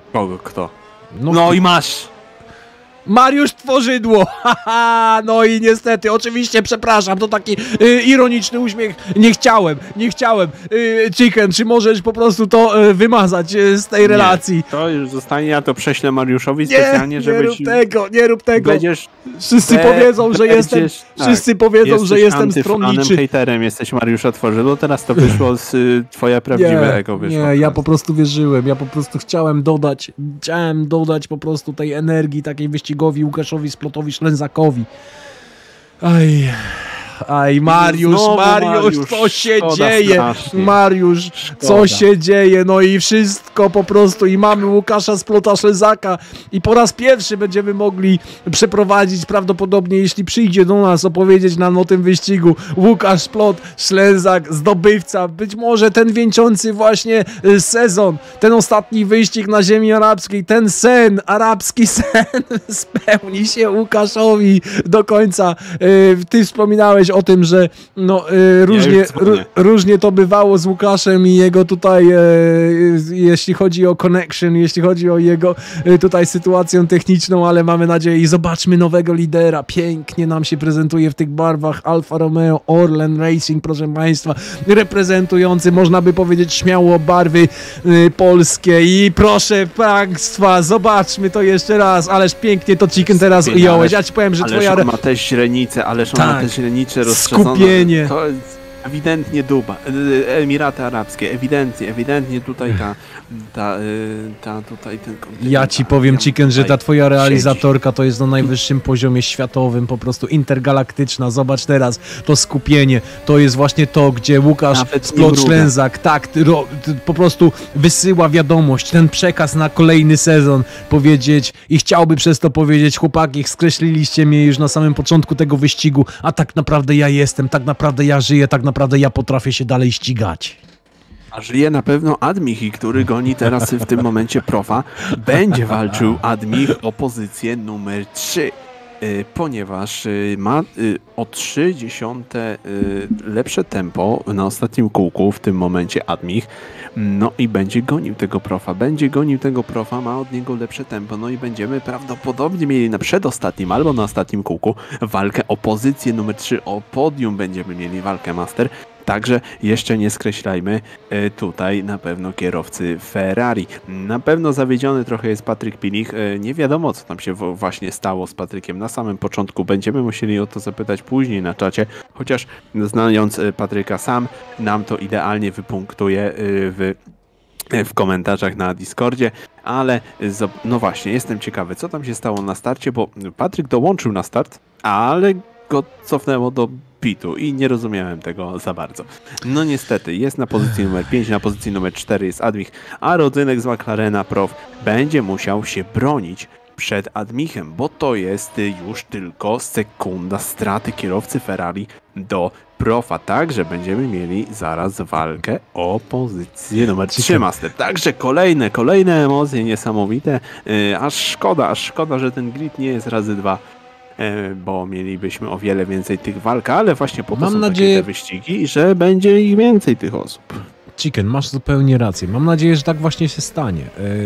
Kogo, kto? No, No i masz! Mariusz Tworzydło! Haha, no i niestety, oczywiście, przepraszam, to taki ironiczny uśmiech. Nie chciałem. Chicken, czy możesz po prostu to wymazać z tej relacji? Nie, to już zostanie, ja to prześlę Mariuszowi specjalnie, żeby... Nie rób tego. Będziesz... Wszyscy powiedzą, że jestem... Wszyscy powiedzą, że jestem stronniczy. Hejterem jesteś Mariusza Tworzydło, teraz to wyszło z twoje prawdziwe ego wyszło. Nie, ja po prostu wierzyłem, ja po prostu chciałem dodać po prostu tej energii takiej wyścigowi Łukaszowi Splotowi Ślęzakowi. Mariusz, co się dzieje? Strasznie. Mariusz, co się dzieje? No i wszystko po prostu. I mamy Łukasza Splota Ślęzaka i po raz pierwszy będziemy mogli przeprowadzić prawdopodobnie, jeśli przyjdzie do nas opowiedzieć nam o tym wyścigu, Łukasz Splot Ślęzak, zdobywca, być może ten wieńczący właśnie sezon, ten ostatni wyścig na ziemi arabskiej, ten sen, arabski sen spełni się Łukaszowi do końca. Ty wspominałeś o tym, że no, różnie to bywało z Łukaszem i jego tutaj, jeśli chodzi o connection, jeśli chodzi o jego tutaj sytuację techniczną, ale mamy nadzieję i zobaczmy nowego lidera. Pięknie nam się prezentuje w tych barwach Alfa Romeo Orlen Racing, proszę Państwa, reprezentujący, można by powiedzieć śmiało, barwy polskie i proszę Państwa, zobaczmy to jeszcze raz, ależ pięknie to Chicken teraz ująłeś. Ja Ci powiem, że twoja... on ma te źrenice, ma te źrenice rozszerzone. Skupienie. To jest ewidentnie Duba, Emiraty Arabskie, ewidentnie tutaj tutaj ten... Ja Ci powiem, Chicken, że ta twoja realizatorka to jest na najwyższym poziomie światowym, po prostu intergalaktyczna. Zobacz teraz, to skupienie, to jest właśnie to, gdzie Łukasz Splot Ślęzak po prostu wysyła wiadomość, ten przekaz na kolejny sezon, powiedzieć i chciałby przez to powiedzieć: chłopaki, skreśliliście mnie już na samym początku tego wyścigu, a tak naprawdę ja jestem, tak naprawdę ja żyję, tak naprawdę ja potrafię się dalej ścigać. A żyje na pewno Admich, który goni teraz w tym momencie Profa. Będzie walczył Admich o pozycję numer 3. Ponieważ ma o 0,3 lepsze tempo na ostatnim kółku w tym momencie Admich, no i będzie gonił tego Profa, ma od niego lepsze tempo, no i będziemy prawdopodobnie mieli na przedostatnim albo na ostatnim kółku walkę o pozycję numer 3, o podium będziemy mieli walkę Master. Także jeszcze nie skreślajmy tutaj na pewno kierowcy Ferrari. Na pewno zawiedziony trochę jest Patryk Pilich. Nie wiadomo, co tam się właśnie stało z Patrykiem na samym początku. Będziemy musieli o to zapytać później na czacie, chociaż znając Patryka sam, nam to idealnie wypunktuje w komentarzach na Discordzie, ale no właśnie, jestem ciekawy, co tam się stało na starcie, bo Patryk dołączył na start, ale go cofnęło do pitu i nie rozumiałem tego za bardzo. No niestety, jest na pozycji numer 5, na pozycji numer 4 jest Admich, a rodzynek z McLarena Prof będzie musiał się bronić przed Admichem, bo to jest już tylko sekunda straty kierowcy Ferrari do Profa, także będziemy mieli zaraz walkę o pozycję numer 3 Master. Także kolejne emocje niesamowite, aż szkoda, że ten grid nie jest razy 2. Bo mielibyśmy o wiele więcej tych walk, ale właśnie po to są takie te wyścigi, że będzie ich więcej tych osób. Chicken, masz zupełnie rację. Mam nadzieję, że tak właśnie się stanie.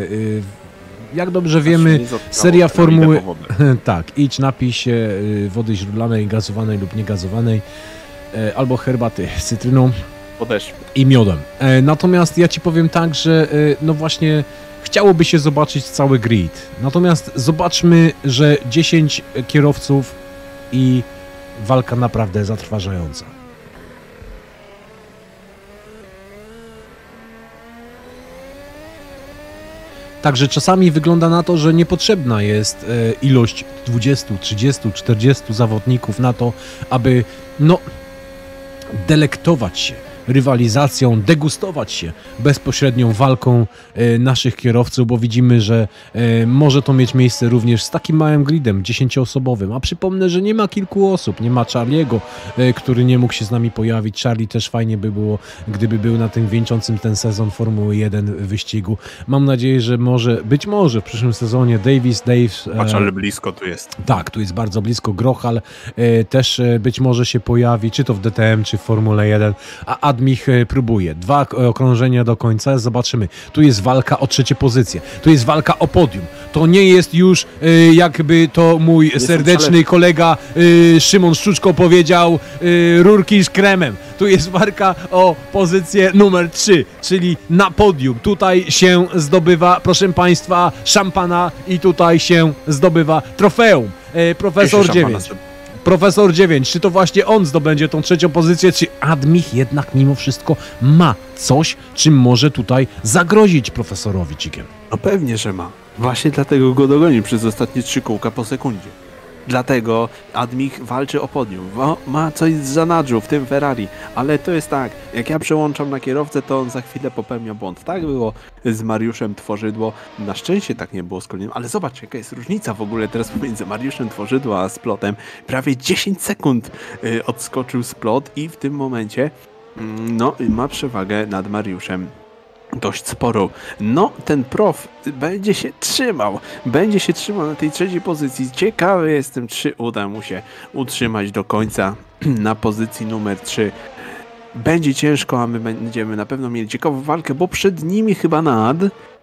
Jak dobrze wiemy, seria formuły... Tak, idź napij się wody źródlanej, gazowanej lub niegazowanej, albo herbaty z cytryną i miodem. Natomiast ja Ci powiem tak, że no właśnie chciałoby się zobaczyć cały grid. Natomiast zobaczmy, że 10 kierowców i walka naprawdę zatrważająca. Także czasami wygląda na to, że niepotrzebna jest ilość 20, 30, 40 zawodników na to, aby no delektować się rywalizacją, degustować się bezpośrednią walką naszych kierowców, bo widzimy, że może to mieć miejsce również z takim małym gridem, 10-osobowym. A przypomnę, że nie ma kilku osób, nie ma Charliego, który nie mógł się z nami pojawić. Charlie też fajnie by było, gdyby był na tym wieńczącym ten sezon Formuły 1 wyścigu. Mam nadzieję, że być może w przyszłym sezonie Dave... ale blisko tu jest. Tak, tu jest bardzo blisko. Grochal też być może się pojawi, czy to w DTM, czy w Formule 1. A Admich próbuje. 2 okrążenia do końca, zobaczymy. Tu jest walka o 3. pozycję. Tu jest walka o podium. To nie jest już jakby to mój serdeczny kolega Szymon Szczuczko powiedział, rurki z kremem. Tu jest walka o pozycję numer 3, czyli na podium. Tutaj się zdobywa, proszę Państwa, szampana i tutaj się zdobywa trofeum. Profesor 9. Profesor 9, czy to właśnie on zdobędzie tą 3. pozycję, czy Admich jednak mimo wszystko ma coś, czym może tutaj zagrozić profesorowi Chicken? No pewnie, że ma. Właśnie dlatego go dogoni przez ostatnie 3 kółka po sekundzie. Dlatego Admich walczy o podium. Ma coś z zanadrzu w tym Ferrari, ale to jest tak, jak ja przełączam na kierowcę, to on za chwilę popełnia błąd. Tak było z Mariuszem Tworzydło. Na szczęście tak nie było z Kolinem, ale zobacz, jaka jest różnica w ogóle teraz pomiędzy Mariuszem Tworzydło a Splotem. Prawie 10 sekund odskoczył Splot i w tym momencie ma przewagę nad Mariuszem. Dość sporą. No, ten prof będzie się trzymał na tej 3. pozycji. Ciekawy jestem, czy uda mu się utrzymać do końca na pozycji numer 3. Będzie ciężko, a my będziemy na pewno mieli ciekawą walkę, bo przed nimi chyba Nad,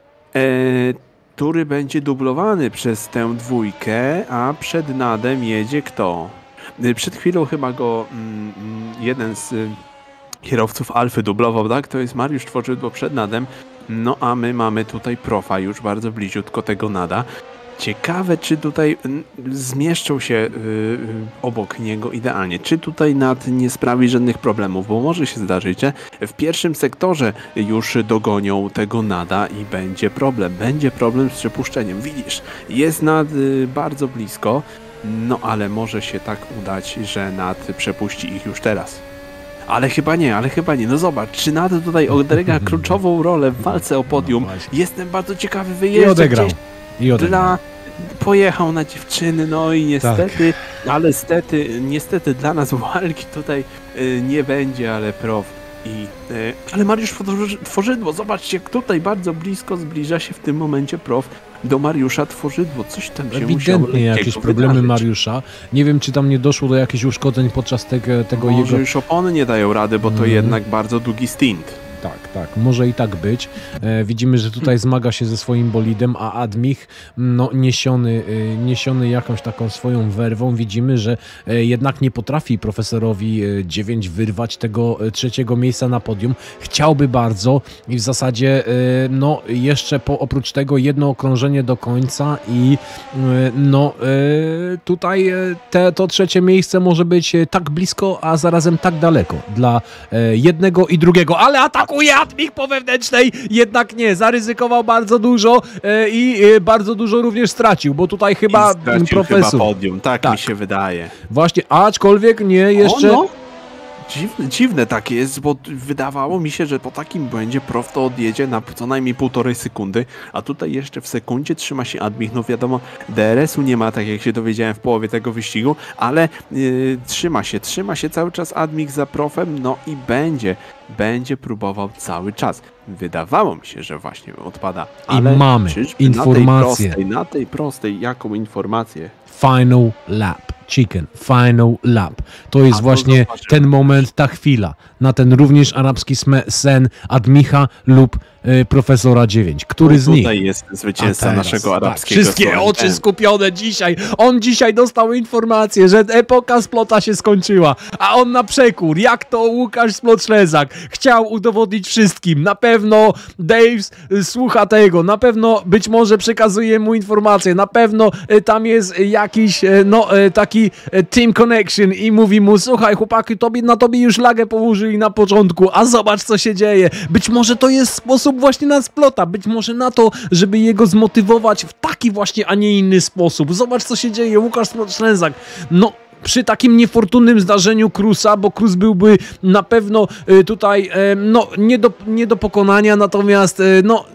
który będzie dublowany przez tę 2, a przed Nadem jedzie kto? Przed chwilą chyba go jeden z kierowców Alfy dublował, tak? To jest Mariusz Tworzydło przed Nadem. No a my mamy tutaj profa już bardzo bliziutko tego Nada. Ciekawe, czy tutaj zmieszczą się obok niego idealnie. Czy tutaj Nad nie sprawi żadnych problemów, bo może się zdarzyć, że w pierwszym sektorze już dogonią tego Nada i będzie problem. Będzie problem z przepuszczeniem. Widzisz, jest Nad bardzo blisko, no ale może się tak udać, że Nad przepuści ich już teraz. Ale chyba nie. No zobacz, czy Nad tutaj odegra kluczową rolę w walce o podium. Jestem bardzo ciekawy wyjeżdża. I odegrał. Pojechał na dziewczyny, no i niestety, ale niestety dla nas walki tutaj nie będzie, ale prof. Ale Mariusz Tworzydło, zobaczcie, jak tutaj bardzo blisko zbliża się w tym momencie prof do Mariusza Tworzydło. Coś tam się musiało ewidentnie jakieś problemy wydarzyć. Mariusza. Nie wiem, czy tam nie doszło do jakichś uszkodzeń podczas tego Może już opony nie dają rady, bo to jednak bardzo długi stint. Tak, może i tak być. Widzimy, że tutaj zmaga się ze swoim bolidem, a Admich, niesiony jakąś taką swoją werwą, widzimy, że jednak nie potrafi profesorowi 9 wyrwać tego 3. miejsca na podium. Chciałby bardzo i w zasadzie jeszcze oprócz tego 1 okrążenie do końca i tutaj to 3. miejsce może być tak blisko, a zarazem tak daleko dla jednego i drugiego, ale atakuje Admich po wewnętrznej, jednak nie, zaryzykował bardzo dużo i bardzo dużo również stracił, bo tutaj chyba profesor. Chyba podium, tak mi się wydaje. Właśnie, aczkolwiek nie jeszcze... Dziwne takie jest, bo wydawało mi się, że po takim błędzie prof to odjedzie na co najmniej 1,5 sekundy, a tutaj jeszcze w sekundzie trzyma się Admich. No wiadomo, DRS-u nie ma, tak jak się dowiedziałem w połowie tego wyścigu, ale trzyma się cały czas Admich za profem, no i będzie próbował cały czas. Wydawało mi się, że właśnie odpada, ale i mamy informację. Na tej prostej, jaką informację? Final lap. Chicken, final lap. To jest właśnie ten moment, ta chwila, na ten również arabski sen Admicha lub profesora 9. Który z nich? Tutaj jest zwycięzca naszego arabskiego. Wszystkie oczy skupione dzisiaj. On dzisiaj dostał informację, że epoka Splota się skończyła, a on na przekór, jak to Łukasz Splot-Ślezak chciał udowodnić wszystkim. Na pewno Dave słucha tego, na pewno być może przekazuje mu informację, na pewno tam jest jakiś taki team connection i mówi mu: słuchaj chłopaki, na tobie już lagę położyli na początku, a zobacz co się dzieje. Być może to jest sposób właśnie na Splota, być może na to, żeby jego zmotywować w taki właśnie, a nie inny sposób. Zobacz co się dzieje, Łukasz Splot-Ślezak. Przy takim niefortunnym zdarzeniu Cruza, bo Cruz byłby na pewno tutaj nie do pokonania, natomiast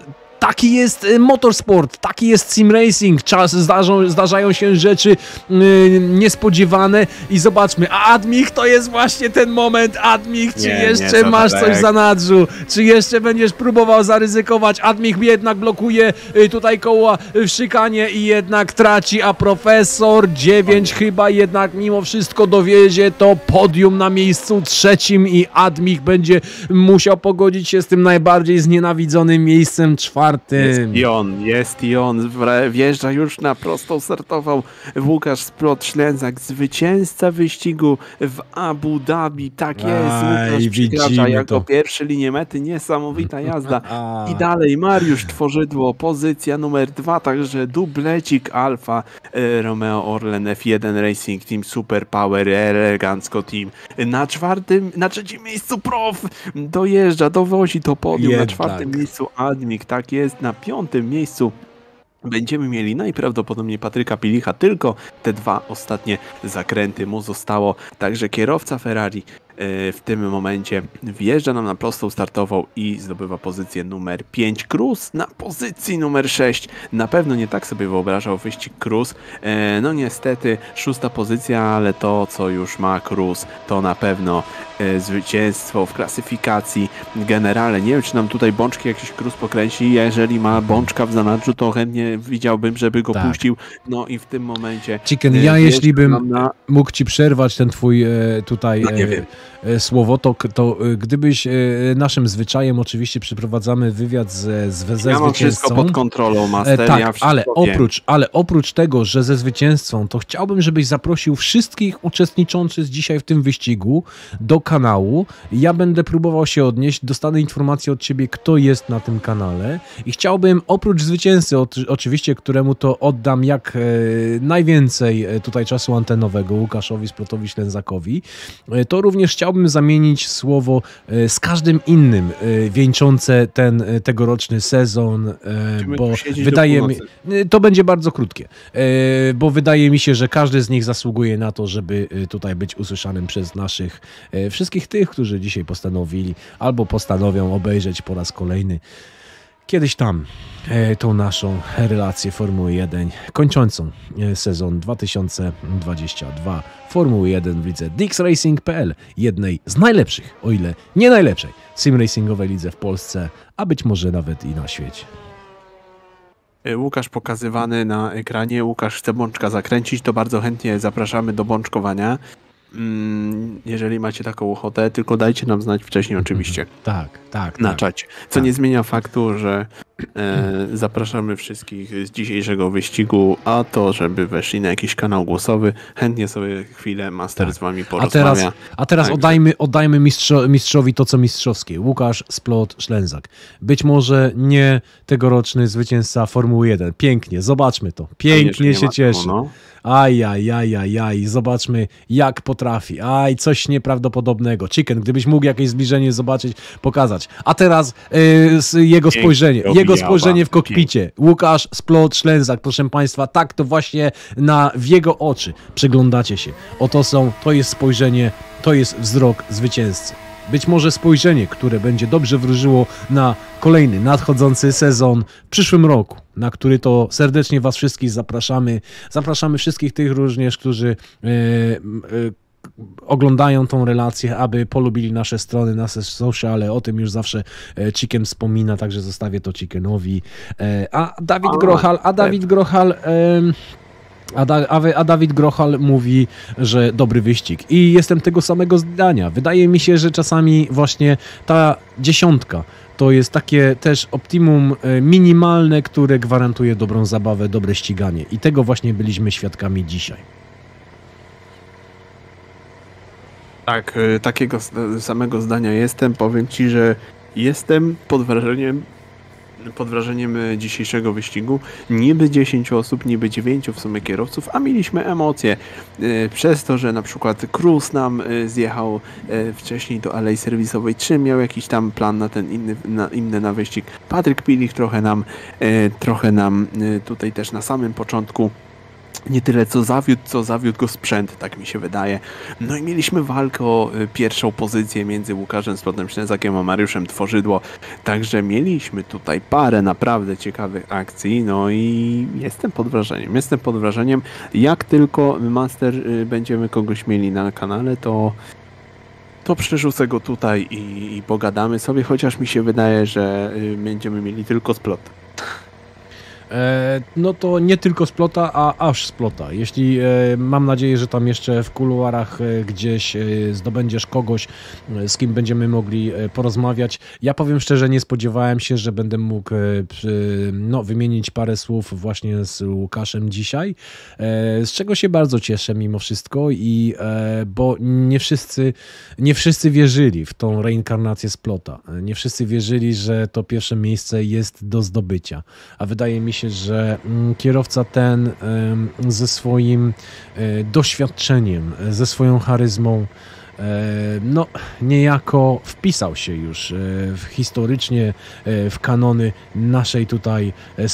Taki jest motorsport, taki jest sim racing. Zdarzają się rzeczy niespodziewane i zobaczmy, a Admich to jest właśnie ten moment. Admich, czy jeszcze masz coś w zanadrzu? Czy jeszcze będziesz próbował zaryzykować? Admich jednak blokuje tutaj koła w szykanie i jednak traci, a Profesor 9 chyba jednak mimo wszystko dowiezie to podium na miejscu 3 i Admich będzie musiał pogodzić się z tym najbardziej znienawidzonym miejscem 4. Jest i on, wjeżdża już na prostą, startował Łukasz Splot-Ślęzak, zwycięzca wyścigu w Abu Dhabi, tak jest, Łukasz przekracza jako pierwszy linię mety, niesamowita jazda. I dalej Mariusz Tworzydło, pozycja numer 2, także dublecik Alfa Romeo Orlen F1 Racing Team Super Power, elegancko team. Na trzecim miejscu Prof dojeżdża, dowozi to podium, na 4. miejscu Admik, tak jest, na 5. miejscu będziemy mieli najprawdopodobniej Patryka Pilicha, tylko te 2 ostatnie zakręty mu zostało, także kierowca Ferrari w tym momencie wjeżdża nam na prostą startową i zdobywa pozycję numer 5. Cruz na pozycji numer 6. Na pewno nie tak sobie wyobrażał wyścig Cruz. No niestety 6. pozycja, ale to co już ma Cruz to na pewno zwycięstwo w klasyfikacji. Generalnie nie wiem, czy nam tutaj bączki jakiś Cruz pokręci. Jeżeli ma bączka w zanadrzu, to chętnie widziałbym, żeby go puścił. No i w tym momencie Chicken, ja jeśli bym mógł ci przerwać ten twój tutaj słowo, to gdybyś naszym zwyczajem oczywiście przeprowadzamy wywiad ze zwycięzcą. Ja mam wszystko pod kontrolą, Master. Tak, ja ale oprócz tego, że ze zwycięzcą, to chciałbym, żebyś zaprosił wszystkich uczestniczących dzisiaj w tym wyścigu do kanału. Ja będę próbował się odnieść, dostanę informację od ciebie, kto jest na tym kanale i chciałbym oprócz zwycięzcy, oczywiście, któremu to oddam jak najwięcej tutaj czasu antenowego, Łukaszowi Splotowi Ślęzakowi, to również chciałbym zamienić słowo z każdym innym wieńczące tegoroczny sezon, bo wydaje mi to będzie bardzo krótkie, bo wydaje mi się, że każdy z nich zasługuje na to, żeby tutaj być usłyszanym przez naszych wszystkich tych, którzy dzisiaj postanowili albo postanowią obejrzeć po raz kolejny kiedyś tam tą naszą relację Formuły 1 kończącą sezon 2022 Formuły 1 w lidze DixRacing.pl, jednej z najlepszych, o ile nie najlepszej simracingowej lidze w Polsce, a być może nawet i na świecie. Łukasz pokazywany na ekranie. Łukasz chce bączka zakręcić, to bardzo chętnie zapraszamy do bączkowania. Jeżeli macie taką ochotę, tylko dajcie nam znać wcześniej oczywiście. Tak. Na czacie. Co nie zmienia faktu, że zapraszamy wszystkich z dzisiejszego wyścigu, a to, żeby weszli na jakiś kanał głosowy, chętnie sobie chwilę Master z wami porozmawia. A teraz oddajmy mistrzowi to, co mistrzowskie. Łukasz Splot-Ślęzak. Być może nie tegoroczny zwycięzca Formuły 1. Pięknie, zobaczmy to. Pięknie się cieszy. Aj, zobaczmy jak potrafi. Coś nieprawdopodobnego. Chicken, gdybyś mógł jakieś zbliżenie zobaczyć, pokazać. A teraz jego spojrzenie w kokpicie. Łukasz Splot-Ślęzak, proszę Państwa, tak to właśnie w jego oczy przyglądacie się. To jest spojrzenie, to jest wzrok zwycięzcy. Być może spojrzenie, które będzie dobrze wróżyło na kolejny, nadchodzący sezon w przyszłym roku, na który to serdecznie Was wszystkich zapraszamy. Zapraszamy wszystkich tych również, którzy oglądają tą relację, aby polubili nasze strony, nasze sociale, o tym już zawsze Chicken wspomina, także zostawię to Chickenowi. A Dawid Grochal mówi, że dobry wyścig i jestem tego samego zdania. Wydaje mi się, że czasami właśnie ta 10 to jest takie też optimum minimalne, które gwarantuje dobrą zabawę, dobre ściganie i tego właśnie byliśmy świadkami dzisiaj. Tak, takiego samego zdania jestem. Powiem Ci, że jestem pod wrażeniem dzisiejszego wyścigu. Niby 10 osób, niby 9 w sumie kierowców, a mieliśmy emocje. Przez to, że na przykład Cruz nam zjechał wcześniej do alei serwisowej, czy miał jakiś tam plan na ten inny na wyścig. Patryk Pilich trochę nam tutaj też na samym początku nie tyle co zawiódł go sprzęt, tak mi się wydaje. No i mieliśmy walkę o pierwszą pozycję między Łukaszem Splotem Ślęzakiem a Mariuszem Tworzydło. Także mieliśmy tutaj parę naprawdę ciekawych akcji. No i jestem pod wrażeniem. Jak tylko Master będziemy kogoś mieli na kanale, to przerzucę go tutaj i pogadamy sobie, chociaż mi się wydaje, że będziemy mieli tylko Splot. No to nie tylko Splota, a aż Splota. Jeśli mam nadzieję, że tam jeszcze w kuluarach gdzieś zdobędziesz kogoś, z kim będziemy mogli porozmawiać. Ja powiem szczerze, nie spodziewałem się, że będę mógł wymienić parę słów właśnie z Łukaszem dzisiaj, z czego się bardzo cieszę mimo wszystko bo nie wszyscy wierzyli w tą reinkarnację Splota. Nie wszyscy wierzyli, że to pierwsze miejsce jest do zdobycia. A wydaje mi się, że kierowca ten ze swoim doświadczeniem, ze swoją charyzmą niejako wpisał się już historycznie w kanony naszej tutaj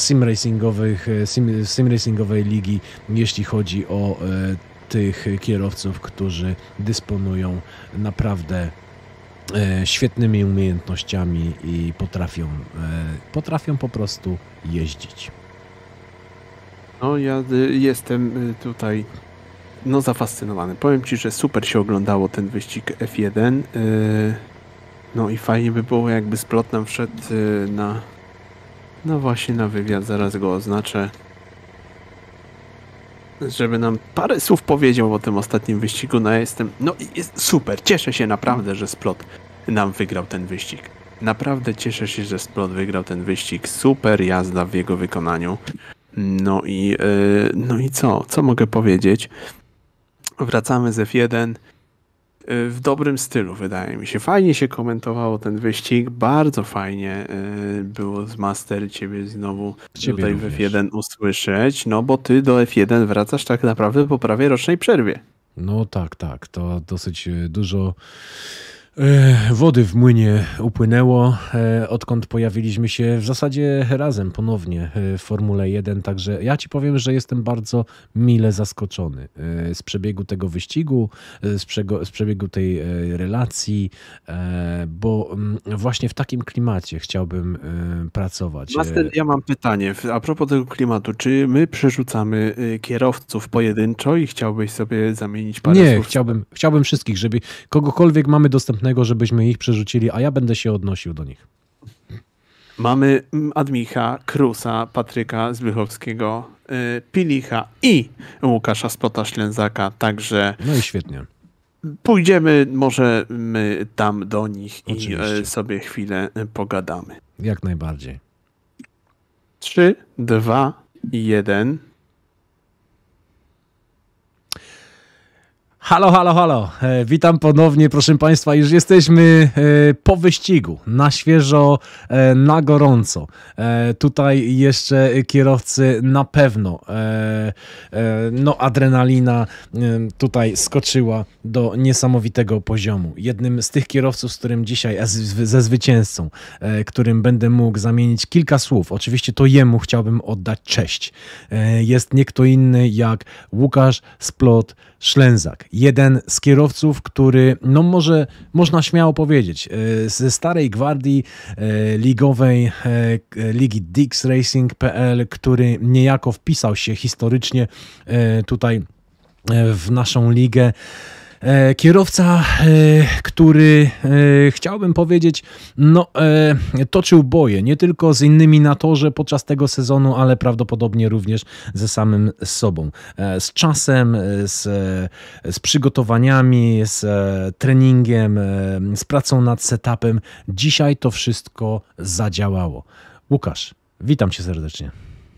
simracingowej ligi, jeśli chodzi o tych kierowców, którzy dysponują naprawdę świetnymi umiejętnościami i potrafią po prostu jeździć. No ja jestem tutaj zafascynowany. Powiem Ci, że super się oglądało ten wyścig F1. No i fajnie by było, jakby Splot nam wszedł właśnie na wywiad, zaraz go oznaczę, żeby nam parę słów powiedział o tym ostatnim wyścigu. Jest super, cieszę się naprawdę, że Splot nam wygrał ten wyścig. Naprawdę cieszę się, że Splot wygrał ten wyścig. Super jazda w jego wykonaniu. No i co mogę powiedzieć? Wracamy z F1 w dobrym stylu, wydaje mi się. Fajnie się komentowało ten wyścig, bardzo fajnie było z Master Ciebie znowu tutaj w F1 usłyszeć, no bo Ty do F1 wracasz tak naprawdę po prawie rocznej przerwie. No tak, to dosyć dużo wody w młynie upłynęło, odkąd pojawiliśmy się w zasadzie razem ponownie w Formule 1, także ja Ci powiem, że jestem bardzo mile zaskoczony z przebiegu tego wyścigu, z przebiegu tej relacji, bo właśnie w takim klimacie chciałbym pracować. Master, ja mam pytanie, a propos tego klimatu, czy my przerzucamy kierowców pojedynczo i chciałbyś sobie zamienić parę słów? Nie, chciałbym wszystkich, żeby kogokolwiek mamy dostępnego, żebyśmy ich przerzucili, a ja będę się odnosił do nich. Mamy Admicha, Krusa, Patryka Zbychowskiego, Pilicha i Łukasza Splota Ślęzaka, także... No i świetnie. Pójdziemy może my tam do nich Oczywiście. I sobie chwilę pogadamy. Jak najbardziej. 3, 2, 1... Halo. Witam ponownie, proszę Państwa. Już jesteśmy po wyścigu, na świeżo, na gorąco. Tutaj jeszcze kierowcy na pewno, adrenalina tutaj skoczyła do niesamowitego poziomu. Jednym z tych kierowców, z którym dzisiaj, ze zwycięzcą, którym będę mógł zamienić kilka słów, oczywiście to jemu chciałbym oddać cześć. Jest nie kto inny jak Łukasz Splot Ślęzak. Jeden z kierowców, który, można śmiało powiedzieć, ze starej gwardii ligowej, ligi DixRacing.pl, który niejako wpisał się historycznie tutaj w naszą ligę. Kierowca, który chciałbym powiedzieć, toczył boje nie tylko z innymi na torze podczas tego sezonu, ale prawdopodobnie również ze samym sobą. Z czasem, z przygotowaniami, z treningiem, z pracą nad setupem. Dzisiaj to wszystko zadziałało. Łukasz, witam Cię serdecznie.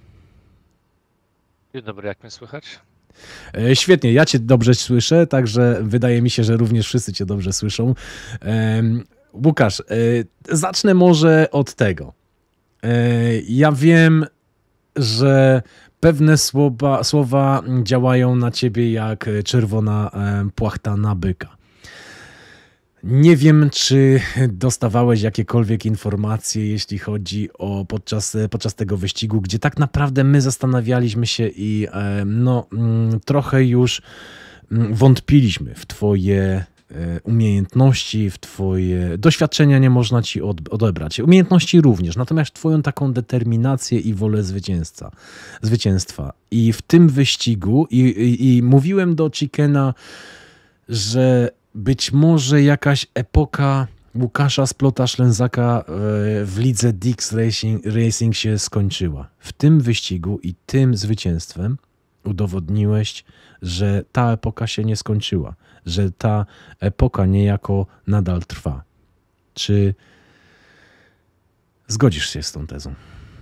Dzień dobry, jak mnie słychać? Świetnie, ja Cię dobrze słyszę, także wydaje mi się, że również wszyscy Cię dobrze słyszą. Łukasz, zacznę może od tego. Ja wiem, że pewne słowa działają na Ciebie jak czerwona płachta na byka. Nie wiem, czy dostawałeś jakiekolwiek informacje, jeśli chodzi o podczas tego wyścigu, gdzie tak naprawdę my zastanawialiśmy się i trochę już wątpiliśmy w twoje umiejętności, w twoje doświadczenia nie można ci odebrać. Umiejętności również, natomiast twoją taką determinację i wolę zwycięstwa. I w tym wyścigu i mówiłem do Chickena, że być może jakaś epoka Łukasza Splota-Ślęzaka w lidze Dix Racing się skończyła. W tym wyścigu i tym zwycięstwem udowodniłeś, że ta epoka się nie skończyła, że ta epoka niejako nadal trwa. Czy zgodzisz się z tą tezą?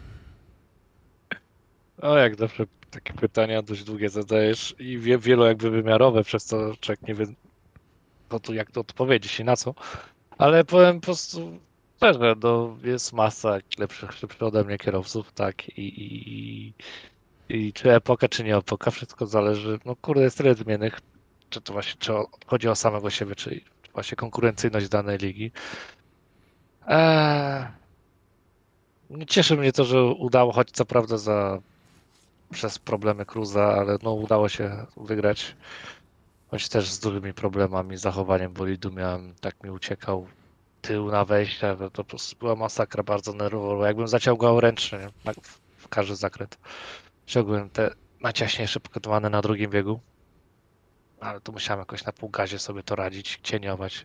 O, jak zawsze takie pytania dość długie zadajesz i wielo jakby wymiarowe, przez to człowiek nie wie, jak to odpowiedzieć i na co. Ale powiem po prostu szczerze, jest masa lepszych ode mnie kierowców, tak, i czy epoka, czy nie epoka, wszystko zależy, no kurde, jest tyle zmiennych, czy to właśnie chodzi o samego siebie, czy właśnie konkurencyjność danej ligi. Cieszy mnie to, że udało, choć co prawda przez problemy Cruza, ale no udało się wygrać. Choć też z dużymi problemami, zachowaniem bolidu miałem, tak mi uciekał tył na wejście, to po prostu była masakra, bardzo nerwowa. Jakbym zaciągał ręcznie, nie? W każdy zakręt. Ciągłem te najciaśniejsze pokotowane na drugim biegu, ale tu musiałem jakoś na półgazie sobie to radzić, cieniować.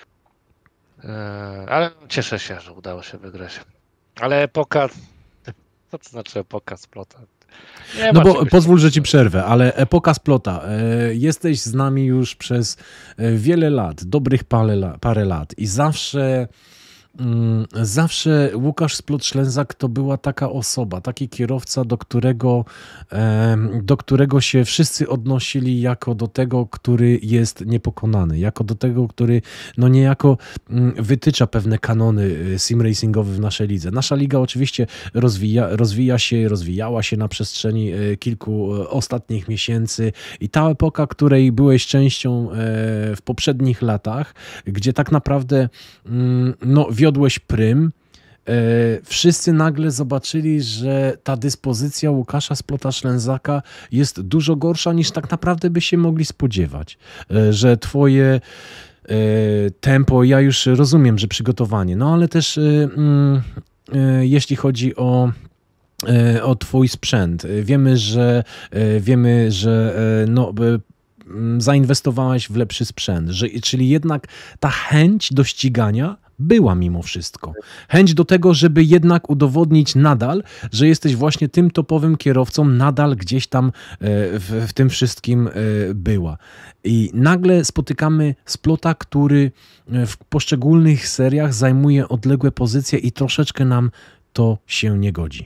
Ale cieszę się, że udało się wygrać. Ale epoka, co to znaczy epoka Splota? No bo pozwól, że ci przerwę, ale epoka Splota, jesteś z nami już przez wiele lat, dobrych parę lat i zawsze Łukasz Splot-Ślęzak to była taka osoba, taki kierowca, do którego się wszyscy odnosili jako do tego, który jest niepokonany, jako do tego, który no niejako wytycza pewne kanony simracingowe w naszej lidze. Nasza liga oczywiście rozwijała się na przestrzeni kilku ostatnich miesięcy i ta epoka, której byłeś częścią w poprzednich latach, gdzie tak naprawdę no wiodłeś prym, wszyscy nagle zobaczyli, że ta dyspozycja Łukasza Splota-Ślęzaka jest dużo gorsza niż tak naprawdę by się mogli spodziewać. Że twoje tempo, ja już rozumiem, że przygotowanie, no ale też jeśli chodzi o twój sprzęt, wiemy, że no, zainwestowałeś w lepszy sprzęt, czyli jednak ta chęć do ścigania była mimo wszystko. Chęć do tego, żeby jednak udowodnić nadal, że jesteś właśnie tym topowym kierowcą, nadal gdzieś tam w tym wszystkim była. I nagle spotykamy Splota, który w poszczególnych seriach zajmuje odległe pozycje i troszeczkę nam to się nie godzi.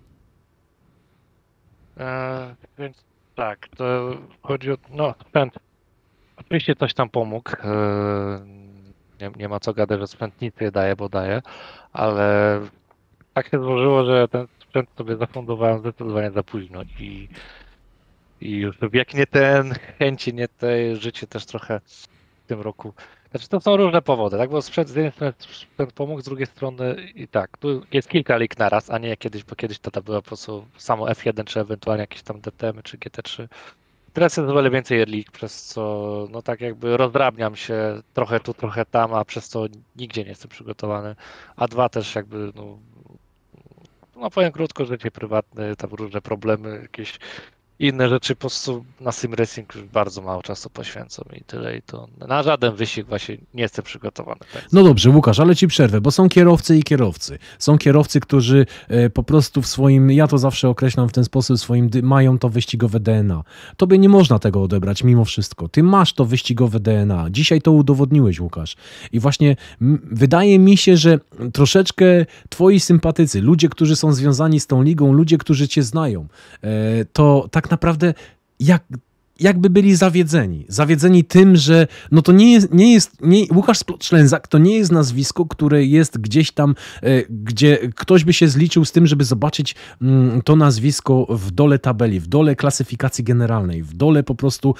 Więc tak, to chodzi o sprzęt. Oczywiście coś tam pomógł. Nie ma co gadać, że sprzęt nic nie daje, bo daje, ale tak się złożyło, że ten sprzęt sobie zafundowałem zdecydowanie za późno i już wiek nie ten, chęci nie te, życie też trochę w tym roku. Znaczy to są różne powody, tak? Bo sprzęt z jednej strony sprzęt pomógł, z drugiej strony i tak, tu jest kilka lig naraz, a nie jak kiedyś, bo kiedyś to była po prostu samo F1 czy ewentualnie jakieś tam DTM czy GT3. Teraz jest o wiele więcej lig, przez co no tak jakby rozdrabniam się trochę tu, trochę tam, a przez to nigdzie nie jestem przygotowany. A dwa też jakby, no powiem krótko, życie prywatne, tam różne problemy, jakieś inne rzeczy, po prostu na sim racing już bardzo mało czasu poświęcam i tyle. I to na żaden wyścig właśnie nie jestem przygotowany. Tak. No dobrze, Łukasz, ale ci przerwę, bo są kierowcy i kierowcy. Są kierowcy, którzy po prostu w swoim, ja to zawsze określam w ten sposób, mają to wyścigowe DNA. Tobie nie można tego odebrać mimo wszystko. Ty masz to wyścigowe DNA. Dzisiaj to udowodniłeś, Łukasz. I właśnie wydaje mi się, że troszeczkę twoi sympatycy, ludzie, którzy są związani z tą ligą, ludzie, którzy cię znają, to tak naprawdę jakby byli zawiedzeni. Zawiedzeni tym, że no to Łukasz Ślęzak to nie jest nazwisko, które jest gdzieś tam, gdzie ktoś by się zliczył z tym, żeby zobaczyć to nazwisko w dole tabeli, w dole klasyfikacji generalnej, w dole po prostu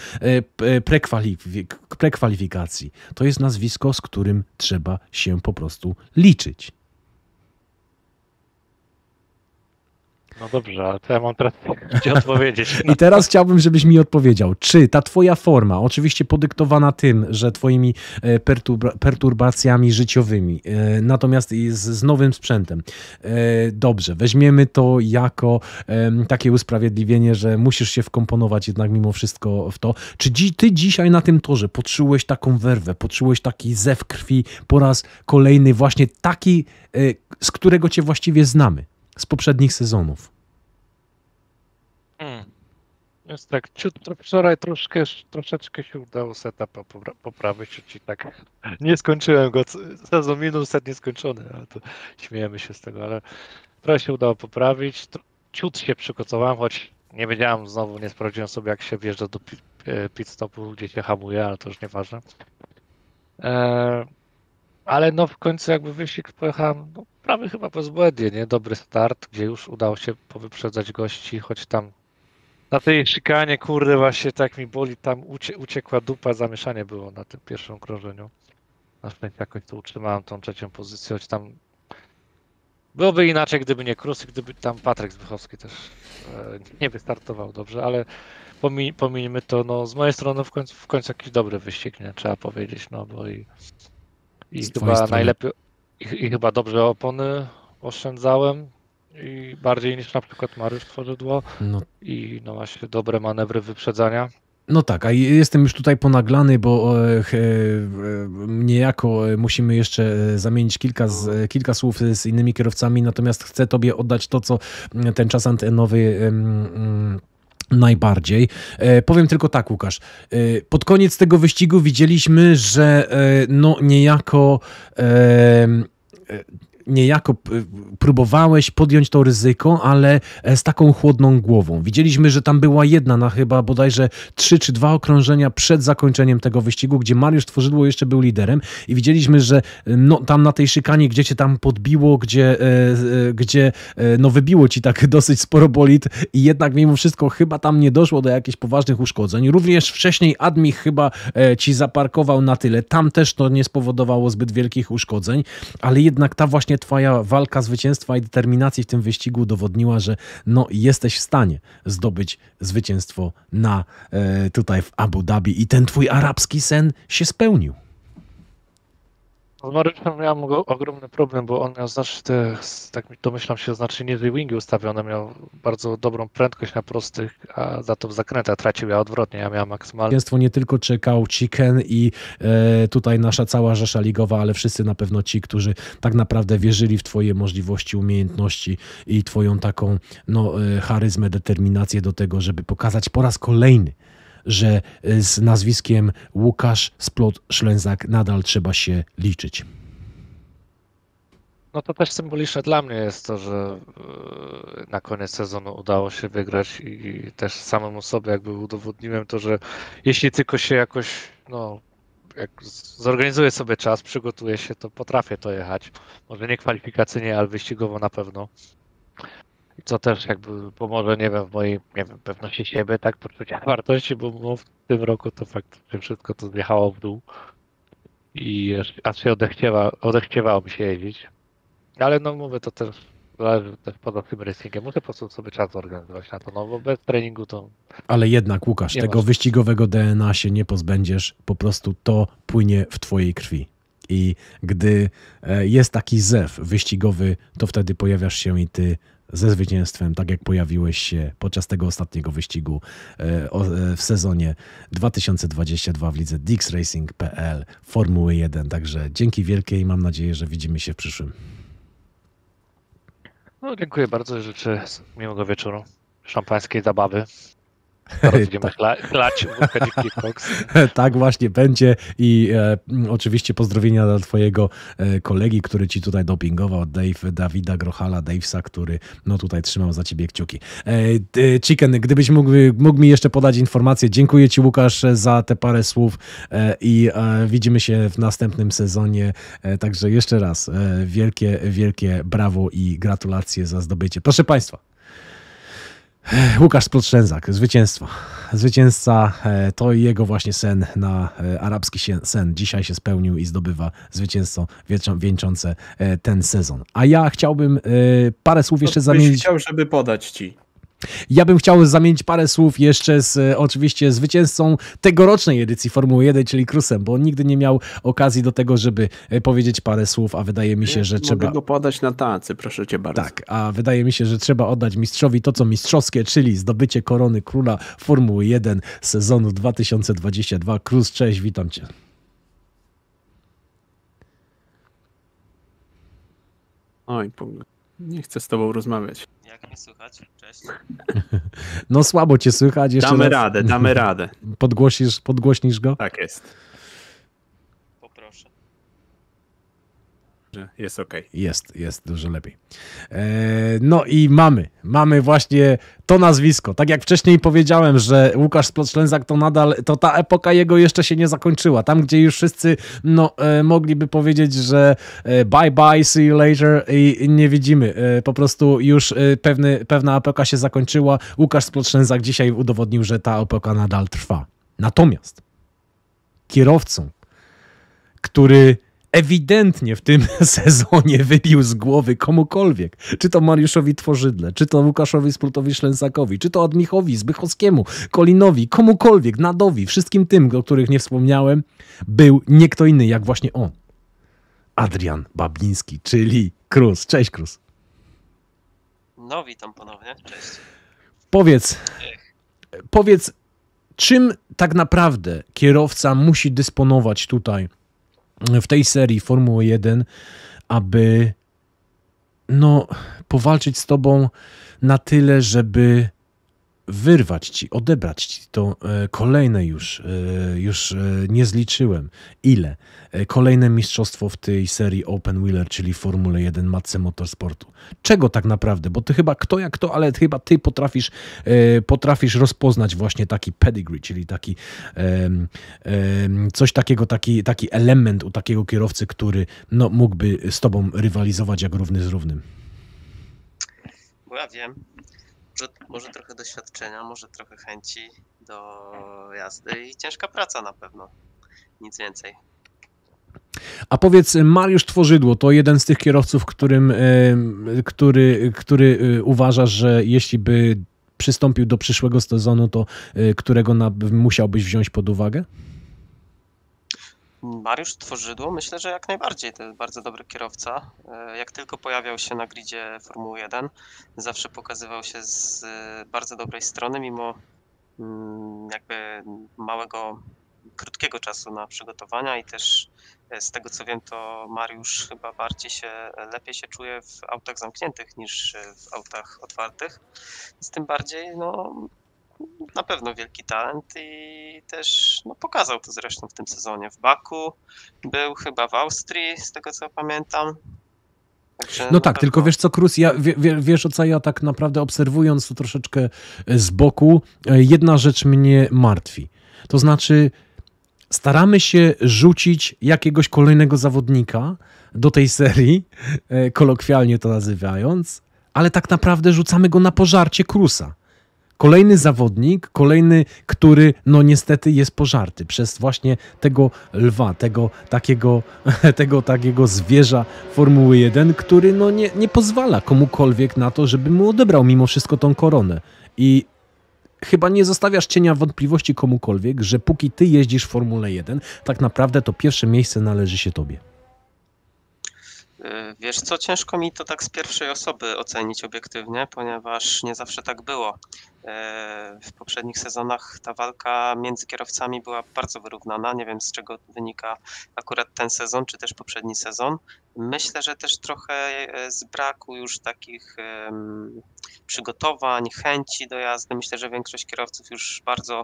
prekwalifikacji. To jest nazwisko, z którym trzeba się po prostu liczyć. No dobrze, ale to ja mam teraz gdzie odpowiedzieć. I teraz chciałbym, żebyś mi odpowiedział, czy ta twoja forma, oczywiście podyktowana tym, że twoimi perturbacjami życiowymi, natomiast z nowym sprzętem, dobrze, weźmiemy to jako takie usprawiedliwienie, że musisz się wkomponować jednak mimo wszystko w to. Czy ty dzisiaj na tym torze poczułeś taką werwę, poczułeś taki zew krwi po raz kolejny, właśnie taki, z którego cię właściwie znamy? Z poprzednich sezonów. Jest tak, wczoraj troszeczkę się udało setupa poprawić, choć i tak nie skończyłem go, sezon minął, set nieskończony, ale to śmiejemy się z tego, ale trochę się udało poprawić, ciut się przykocowałem, choć nie wiedziałem, znowu nie sprawdziłem sobie, jak się wjeżdża do pit stopu, gdzie się hamuje, ale to już nieważne. Ale no w końcu jakby wyścig pojechałem prawie chyba bezbłędnie, nie? Dobry start, gdzie już udało się powyprzedzać gości, choć tam na tej szykanie, kurde, właśnie tak mi boli, tam uciekła dupa, zamieszanie było na tym pierwszym okrążeniu. Na szczęście jakoś to utrzymałem tą trzecią pozycję, choć tam byłoby inaczej, gdyby nie Krus, gdyby tam Patryk Zbychowski też nie wystartował dobrze, ale pomijmy to, no z mojej strony w końcu jakiś dobry wyścig, nie? Trzeba powiedzieć, no bo i chyba najlepiej, i chyba dobrze opony oszczędzałem i bardziej niż na przykład Mariusz Tworzydło i no właśnie dobre manewry wyprzedzania. No tak, a jestem już tutaj ponaglany, bo niejako musimy jeszcze zamienić kilka słów z innymi kierowcami, natomiast chcę tobie oddać to, co ten czas antenowy najbardziej. Powiem tylko tak, Łukasz. Pod koniec tego wyścigu widzieliśmy, że no niejako próbowałeś podjąć to ryzyko, ale z taką chłodną głową. Widzieliśmy, że tam była jedna na chyba bodajże 3 czy 2 okrążenia przed zakończeniem tego wyścigu, gdzie Mariusz Tworzydło jeszcze był liderem i widzieliśmy, że no, tam na tej szykanie, gdzie cię tam podbiło, gdzie no wybiło ci tak dosyć sporo bolid i jednak mimo wszystko chyba tam nie doszło do jakichś poważnych uszkodzeń. Również wcześniej Admich chyba ci zaparkował na tyle. Tam też to nie spowodowało zbyt wielkich uszkodzeń, ale jednak ta właśnie twoja walka zwycięstwa i determinacji w tym wyścigu udowodniła, że no jesteś w stanie zdobyć zwycięstwo tutaj w Abu Dhabi i ten twój arabski sen się spełnił. Z Mariuszem miałem ogromny problem, bo on miał tak domyślam się, niezłe wingi ustawione, miał bardzo dobrą prędkość na prostych, a za to w zakrętach tracił, ja odwrotnie, ja miałem maksymalnie. Zwycięstwo nie tylko czekał Chicken i tutaj nasza cała rzesza ligowa, ale wszyscy na pewno ci, którzy tak naprawdę wierzyli w twoje możliwości, umiejętności i twoją taką charyzmę, determinację do tego, żeby pokazać po raz kolejny, że z nazwiskiem Łukasz Ślęzak nadal trzeba się liczyć. No to też symboliczne dla mnie jest to, że na koniec sezonu udało się wygrać i też samemu sobie jakby udowodniłem to, że jeśli tylko się jakoś, jak zorganizuję sobie czas, przygotuję się, to potrafię to jechać. Może nie kwalifikacyjnie, ale wyścigowo na pewno. Co też jakby pomoże, nie wiem, w mojej pewności siebie, tak, poczucia wartości, bo w tym roku to faktycznie wszystko to zjechało w dół i aż się odechciewało mi się jeździć. Ale mówię, to też zależy też poza tym racingiem. Muszę po prostu sobie czas zorganizować na to, bo bez treningu to... Ale jednak, Łukasz, tego wyścigowego DNA się nie pozbędziesz, po prostu to płynie w twojej krwi. I gdy jest taki zew wyścigowy, to wtedy pojawiasz się i ty ze zwycięstwem, tak jak pojawiłeś się podczas tego ostatniego wyścigu w sezonie 2022 w lidze DixRacing.pl Formuły 1. Także dzięki wielkie i mam nadzieję, że widzimy się w przyszłym. Dziękuję bardzo i życzę miłego wieczoru, szampańskiej zabawy. Teraz będziemy chlać Wódka Dziki Fox. Tak właśnie będzie i oczywiście pozdrowienia dla twojego kolegi, który ci tutaj dopingował, Dawida Grochala, Davesa, który no tutaj trzymał za ciebie kciuki. Chicken, gdybyś mógł mi jeszcze podać informację. Dziękuję ci, Łukasz, za te parę słów i widzimy się w następnym sezonie. Także jeszcze raz wielkie brawo i gratulacje za zdobycie. Proszę Państwa, Łukasz Splot-Szlęzak, zwycięzca, to jego właśnie sen na arabski sen dzisiaj się spełnił i zdobywa zwycięstwo wieńczące ten sezon. A ja chciałbym parę słów jeszcze zamienić. Chciał, żeby podać ci. Ja bym chciał zamienić parę słów jeszcze z oczywiście zwycięzcą tegorocznej edycji Formuły 1, czyli Cruzem, bo on nigdy nie miał okazji do tego, żeby powiedzieć parę słów, a wydaje mi się, że trzeba... Mogę go podać na tacy, proszę cię bardzo. Tak, a wydaje mi się, że trzeba oddać mistrzowi to, co mistrzowskie, czyli zdobycie korony króla Formuły 1 sezonu 2022. Cruz, cześć, witam cię. Oj, nie chcę z tobą rozmawiać. Jak mnie słychać? Cześć. No słabo cię słychać. Jeszcze Damy radę. Podgłośnisz go? Tak jest. Poproszę. Jest okej. Jest dużo lepiej. No i mamy właśnie to nazwisko. Tak jak wcześniej powiedziałem, że Łukasz Splot-Szlęzak to ta epoka jego jeszcze się nie zakończyła. Tam, gdzie już wszyscy mogliby powiedzieć, że bye bye, see you later i nie widzimy. Po prostu już pewna epoka się zakończyła. Łukasz Splot-Szlęzak dzisiaj udowodnił, że ta epoka nadal trwa. Natomiast kierowcą, który ewidentnie w tym sezonie wybił z głowy komukolwiek, czy to Mariuszowi Tworzydle, czy to Łukaszowi Splutowi Szlęsakowi, czy to Admichowi, Zbychowskiemu, Kolinowi, komukolwiek, Nadowi, wszystkim tym, o których nie wspomniałem, był nie kto inny jak właśnie on. Adrian Babiński, czyli Cruz. Cześć, Cruz. No, witam ponownie. Cześć. Powiedz, czym tak naprawdę kierowca musi dysponować tutaj w tej serii Formuły 1, aby powalczyć z tobą na tyle, żeby wyrwać ci, odebrać ci to kolejne już nie zliczyłem ile, kolejne mistrzostwo w tej serii Open Wheeler, czyli Formule 1 Matce Motorsportu. Czego tak naprawdę? Bo ty chyba, kto jak to, ale chyba ty potrafisz rozpoznać właśnie taki pedigree, czyli taki coś takiego, taki element u takiego kierowcy, który mógłby z tobą rywalizować jak równy z równym. Bo ja wiem, może trochę doświadczenia, może trochę chęci do jazdy i ciężka praca na pewno. Nic więcej. A powiedz, Mariusz Tworzydło to jeden z tych kierowców, który uważasz, że jeśli by przystąpił do przyszłego sezonu, to którego musiałbyś wziąć pod uwagę? Mariusz Tworzydło, myślę, że jak najbardziej. To jest bardzo dobry kierowca. Jak tylko pojawiał się na gridzie Formuły 1, zawsze pokazywał się z bardzo dobrej strony, mimo jakby krótkiego czasu na przygotowania i też z tego co wiem, to Mariusz chyba lepiej się czuje w autach zamkniętych niż w autach otwartych. Z tym bardziej, na pewno wielki talent i też pokazał to zresztą w tym sezonie. W Baku był chyba w Austrii, z tego co pamiętam. Także tak, tylko wiesz co, Cruz, wiesz o co ja tak naprawdę obserwując to troszeczkę z boku, jedna rzecz mnie martwi. To znaczy staramy się rzucić jakiegoś kolejnego zawodnika do tej serii, kolokwialnie to nazywając, ale tak naprawdę rzucamy go na pożarcie Cruza. Kolejny zawodnik, który niestety jest pożarty przez właśnie tego lwa, tego takiego zwierza Formuły 1, który nie pozwala komukolwiek na to, żeby mu odebrał mimo wszystko tą koronę. I chyba nie zostawiasz cienia wątpliwości komukolwiek, że póki ty jeździsz w Formule 1, tak naprawdę to pierwsze miejsce należy się tobie. Wiesz co, ciężko mi to tak z pierwszej osoby ocenić obiektywnie, ponieważ nie zawsze tak było. W poprzednich sezonach ta walka między kierowcami była bardzo wyrównana. Nie wiem, z czego wynika akurat ten sezon, czy też poprzedni sezon. Myślę, że też trochę z braku już takich przygotowań, chęci do jazdy. Myślę, że większość kierowców już bardzo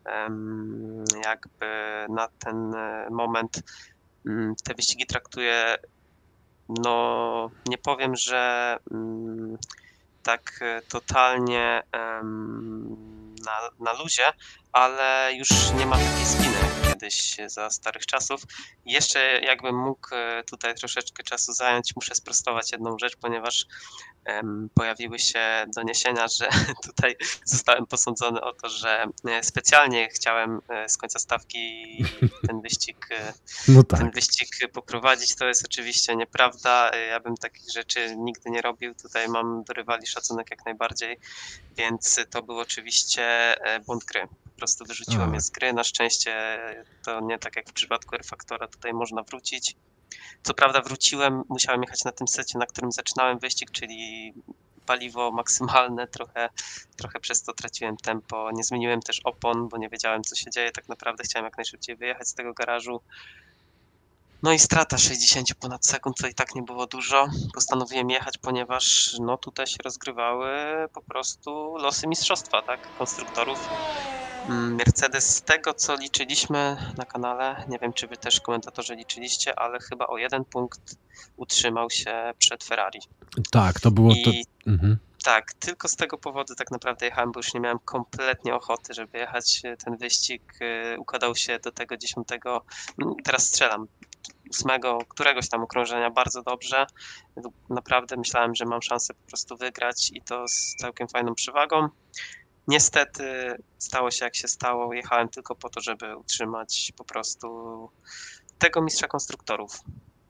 jakby na ten moment te wyścigi traktuje, no nie powiem, że tak totalnie na luzie, ale już nie ma takiej spiny jak kiedyś za starych czasów. Jeszcze jakbym mógł tutaj troszeczkę czasu zająć, muszę sprostować jedną rzecz, ponieważ pojawiły się doniesienia, że tutaj zostałem posądzony o to, że specjalnie chciałem z końca stawki ten wyścig No tak. ten wyścig poprowadzić. To jest oczywiście nieprawda. Ja bym takich rzeczy nigdy nie robił. Tutaj mam do rywali szacunek jak najbardziej, więc to był oczywiście błąd gry. Po prostu wyrzuciłem je z gry. Na szczęście to nie tak jak w przypadku R-Factora, tutaj można wrócić. Co prawda wróciłem, musiałem jechać na tym secie, na którym zaczynałem wyścig, czyli paliwo maksymalne, trochę przez to traciłem tempo. Nie zmieniłem też opon, bo nie wiedziałem, co się dzieje. Tak naprawdę chciałem jak najszybciej wyjechać z tego garażu. No i strata 60 ponad sekund, to i tak nie było dużo. Postanowiłem jechać, ponieważ no tutaj się rozgrywały po prostu losy mistrzostwa, tak, konstruktorów. Mercedes, z tego co liczyliśmy na kanale, nie wiem czy wy też komentatorzy liczyliście, ale chyba o 1 punkt utrzymał się przed Ferrari. Tak, to było to. I tak, tylko z tego powodu tak naprawdę jechałem, bo już nie miałem kompletnie ochoty, żeby jechać ten wyścig. Układał się do tego 10, teraz strzelam, 8, któregoś tam okrążenia bardzo dobrze. Naprawdę myślałem, że mam szansę po prostu wygrać i to z całkiem fajną przewagą. Niestety stało się jak się stało. Jechałem tylko po to, żeby utrzymać po prostu tego mistrza konstruktorów.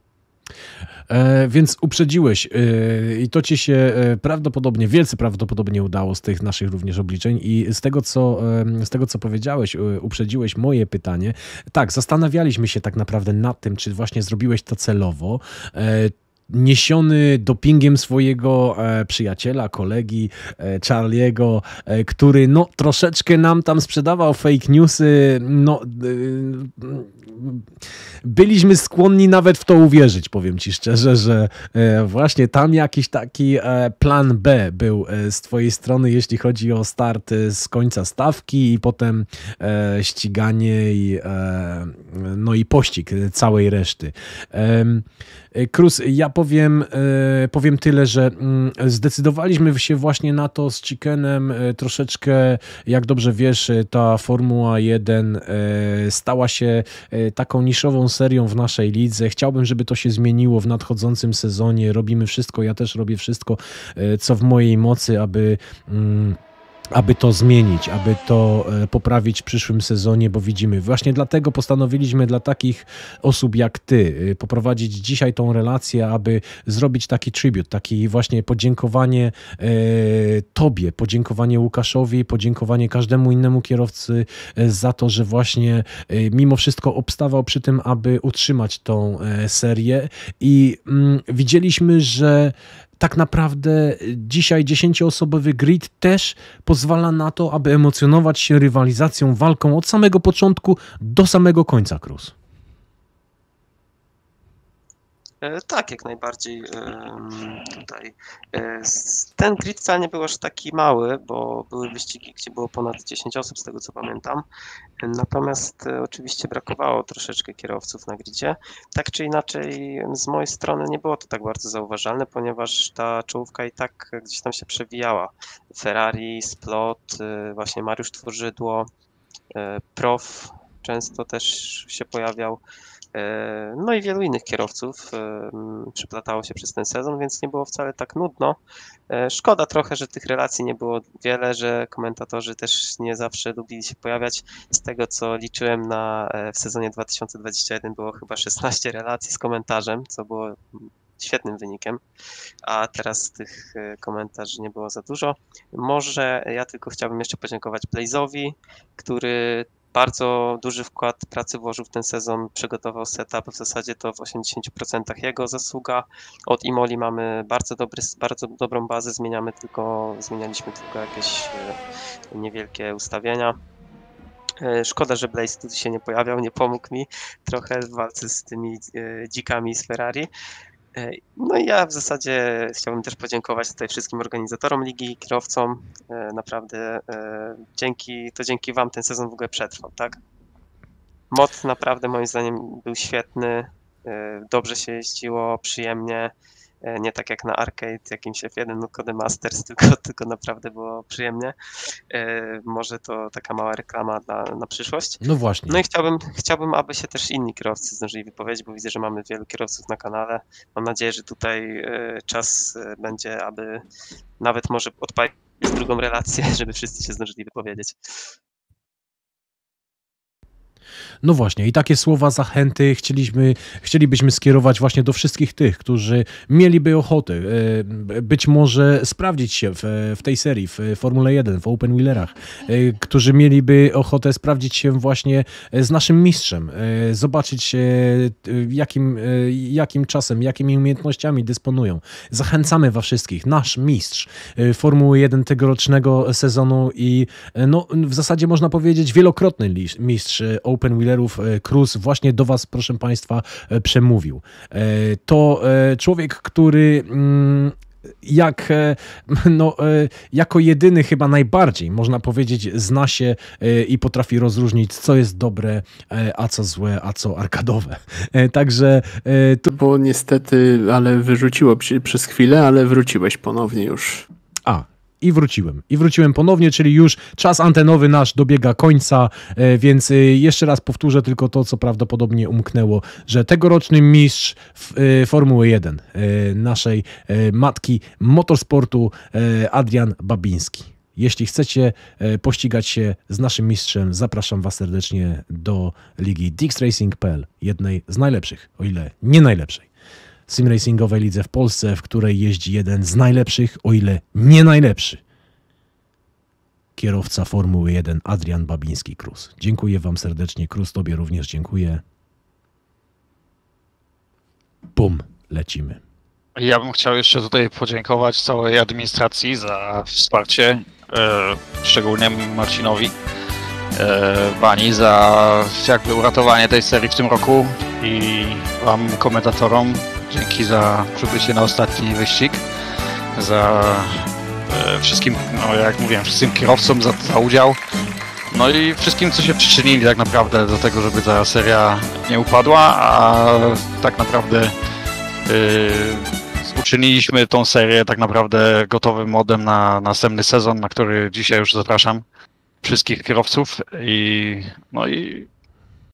Więc uprzedziłeś i to ci się prawdopodobnie, wielce prawdopodobnie udało z tych naszych również obliczeń i z tego co powiedziałeś, uprzedziłeś moje pytanie. Tak, zastanawialiśmy się tak naprawdę nad tym, czy właśnie zrobiłeś to celowo. Niesiony dopingiem swojego przyjaciela, kolegi Charliego, który no troszeczkę nam tam sprzedawał fake newsy, no byliśmy skłonni nawet w to uwierzyć, powiem ci szczerze, że właśnie tam jakiś taki plan B był z twojej strony, jeśli chodzi o start z końca stawki i potem ściganie no i pościg całej reszty. Cruz, ja powiem tyle, że zdecydowaliśmy się właśnie na to z Chickenem troszeczkę, jak dobrze wiesz, ta Formuła 1 stała się taką niszową serią w naszej lidze. Chciałbym, żeby to się zmieniło w nadchodzącym sezonie. Robimy wszystko, ja też robię wszystko, co w mojej mocy, aby to zmienić, aby to poprawić w przyszłym sezonie, bo widzimy. Właśnie dlatego postanowiliśmy dla takich osób jak ty poprowadzić dzisiaj tą relację, aby zrobić taki tribut, taki właśnie podziękowanie tobie, podziękowanie Łukaszowi, podziękowanie każdemu innemu kierowcy za to, że właśnie mimo wszystko obstawał przy tym, aby utrzymać tą serię i widzieliśmy, że tak naprawdę dzisiaj 10-osobowy grid też pozwala na to, aby emocjonować się rywalizacją, walką od samego początku do samego końca, Cruz. Tak, jak najbardziej tutaj. Ten grid wcale nie był aż taki mały, bo były wyścigi, gdzie było ponad 10 osób, z tego co pamiętam. Natomiast oczywiście brakowało troszeczkę kierowców na gridzie. Tak czy inaczej, z mojej strony nie było to tak bardzo zauważalne, ponieważ ta czołówka i tak gdzieś tam się przewijała. Ferrari, Splot, właśnie Mariusz Tworzydło, Prof często też się pojawiał. No i wielu innych kierowców przyplatało się przez ten sezon, więc nie było wcale tak nudno. Szkoda trochę, że tych relacji nie było wiele, że komentatorzy też nie zawsze lubili się pojawiać. Z tego co liczyłem w sezonie 2021 było chyba 16 relacji z komentarzem, co było świetnym wynikiem, a teraz tych komentarzy nie było za dużo. Może ja tylko chciałbym jeszcze podziękować Blaze'owi, który bardzo duży wkład pracy włożył w ten sezon, przygotował setup, w zasadzie to w 80% jego zasługa. Od Imoli mamy bardzo dobrą bazę, zmienialiśmy tylko jakieś niewielkie ustawienia. Szkoda, że Blaze tu się nie pojawiał, nie pomógł mi trochę w walce z tymi dzikami z Ferrari. No i ja w zasadzie chciałbym też podziękować tutaj wszystkim organizatorom ligi, kierowcom. Naprawdę dzięki wam ten sezon w ogóle przetrwał, tak? Mod naprawdę moim zdaniem był świetny, dobrze się jeździło, przyjemnie. Nie tak jak na Arcade, jakimś F1 Codemasters, tylko naprawdę było przyjemnie. Może to taka mała reklama na przyszłość. No właśnie. No i chciałbym, aby się też inni kierowcy zdążyli wypowiedzieć, bo widzę, że mamy wielu kierowców na kanale. Mam nadzieję, że tutaj czas będzie, aby nawet może odpalić drugą relację, żeby wszyscy się zdążyli wypowiedzieć. No właśnie, i takie słowa zachęty chcielibyśmy skierować właśnie do wszystkich tych, którzy mieliby ochotę być może sprawdzić się w tej serii, w Formule 1, w Open Wheelerach, którzy mieliby ochotę sprawdzić się właśnie z naszym mistrzem, zobaczyć jakim czasem, jakimi umiejętnościami dysponują. Zachęcamy was wszystkich, nasz mistrz Formuły 1 tegorocznego sezonu i no, w zasadzie można powiedzieć wielokrotny mistrz Open Wheelerów, Cruz, właśnie do was, proszę państwa, przemówił. To człowiek, który jako jedyny chyba najbardziej, można powiedzieć, zna się i potrafi rozróżnić, co jest dobre, a co złe, a co arkadowe. Także Bo niestety, ale wyrzuciło przez chwilę, ale wróciłeś ponownie już. I wróciłem ponownie, czyli już czas antenowy nasz dobiega końca, więc jeszcze raz powtórzę tylko to, co prawdopodobnie umknęło, że tegoroczny mistrz Formuły 1 naszej matki motorsportu Adrian Babiński. Jeśli chcecie pościgać się z naszym mistrzem, zapraszam was serdecznie do ligi DixRacing.pl, jednej z najlepszych, o ile nie najlepszej simracingowej lidze w Polsce, w której jeździ jeden z najlepszych, o ile nie najlepszy kierowca Formuły 1 Adrian Babiński, Cruz. Dziękuję wam serdecznie. Cruz, tobie również dziękuję. Bum, lecimy. Ja bym chciał jeszcze tutaj podziękować całej administracji za wsparcie, szczególnie Marcinowi, Bani za jakby uratowanie tej serii w tym roku i wam komentatorom dzięki za przybycie na ostatni wyścig, za wszystkim, no jak mówiłem, wszystkim kierowcom za udział, no i wszystkim, co się przyczynili tak naprawdę do tego, żeby ta seria nie upadła, a tak naprawdę uczyniliśmy tą serię tak naprawdę gotowym modem na następny sezon, na który dzisiaj już zapraszam wszystkich kierowców i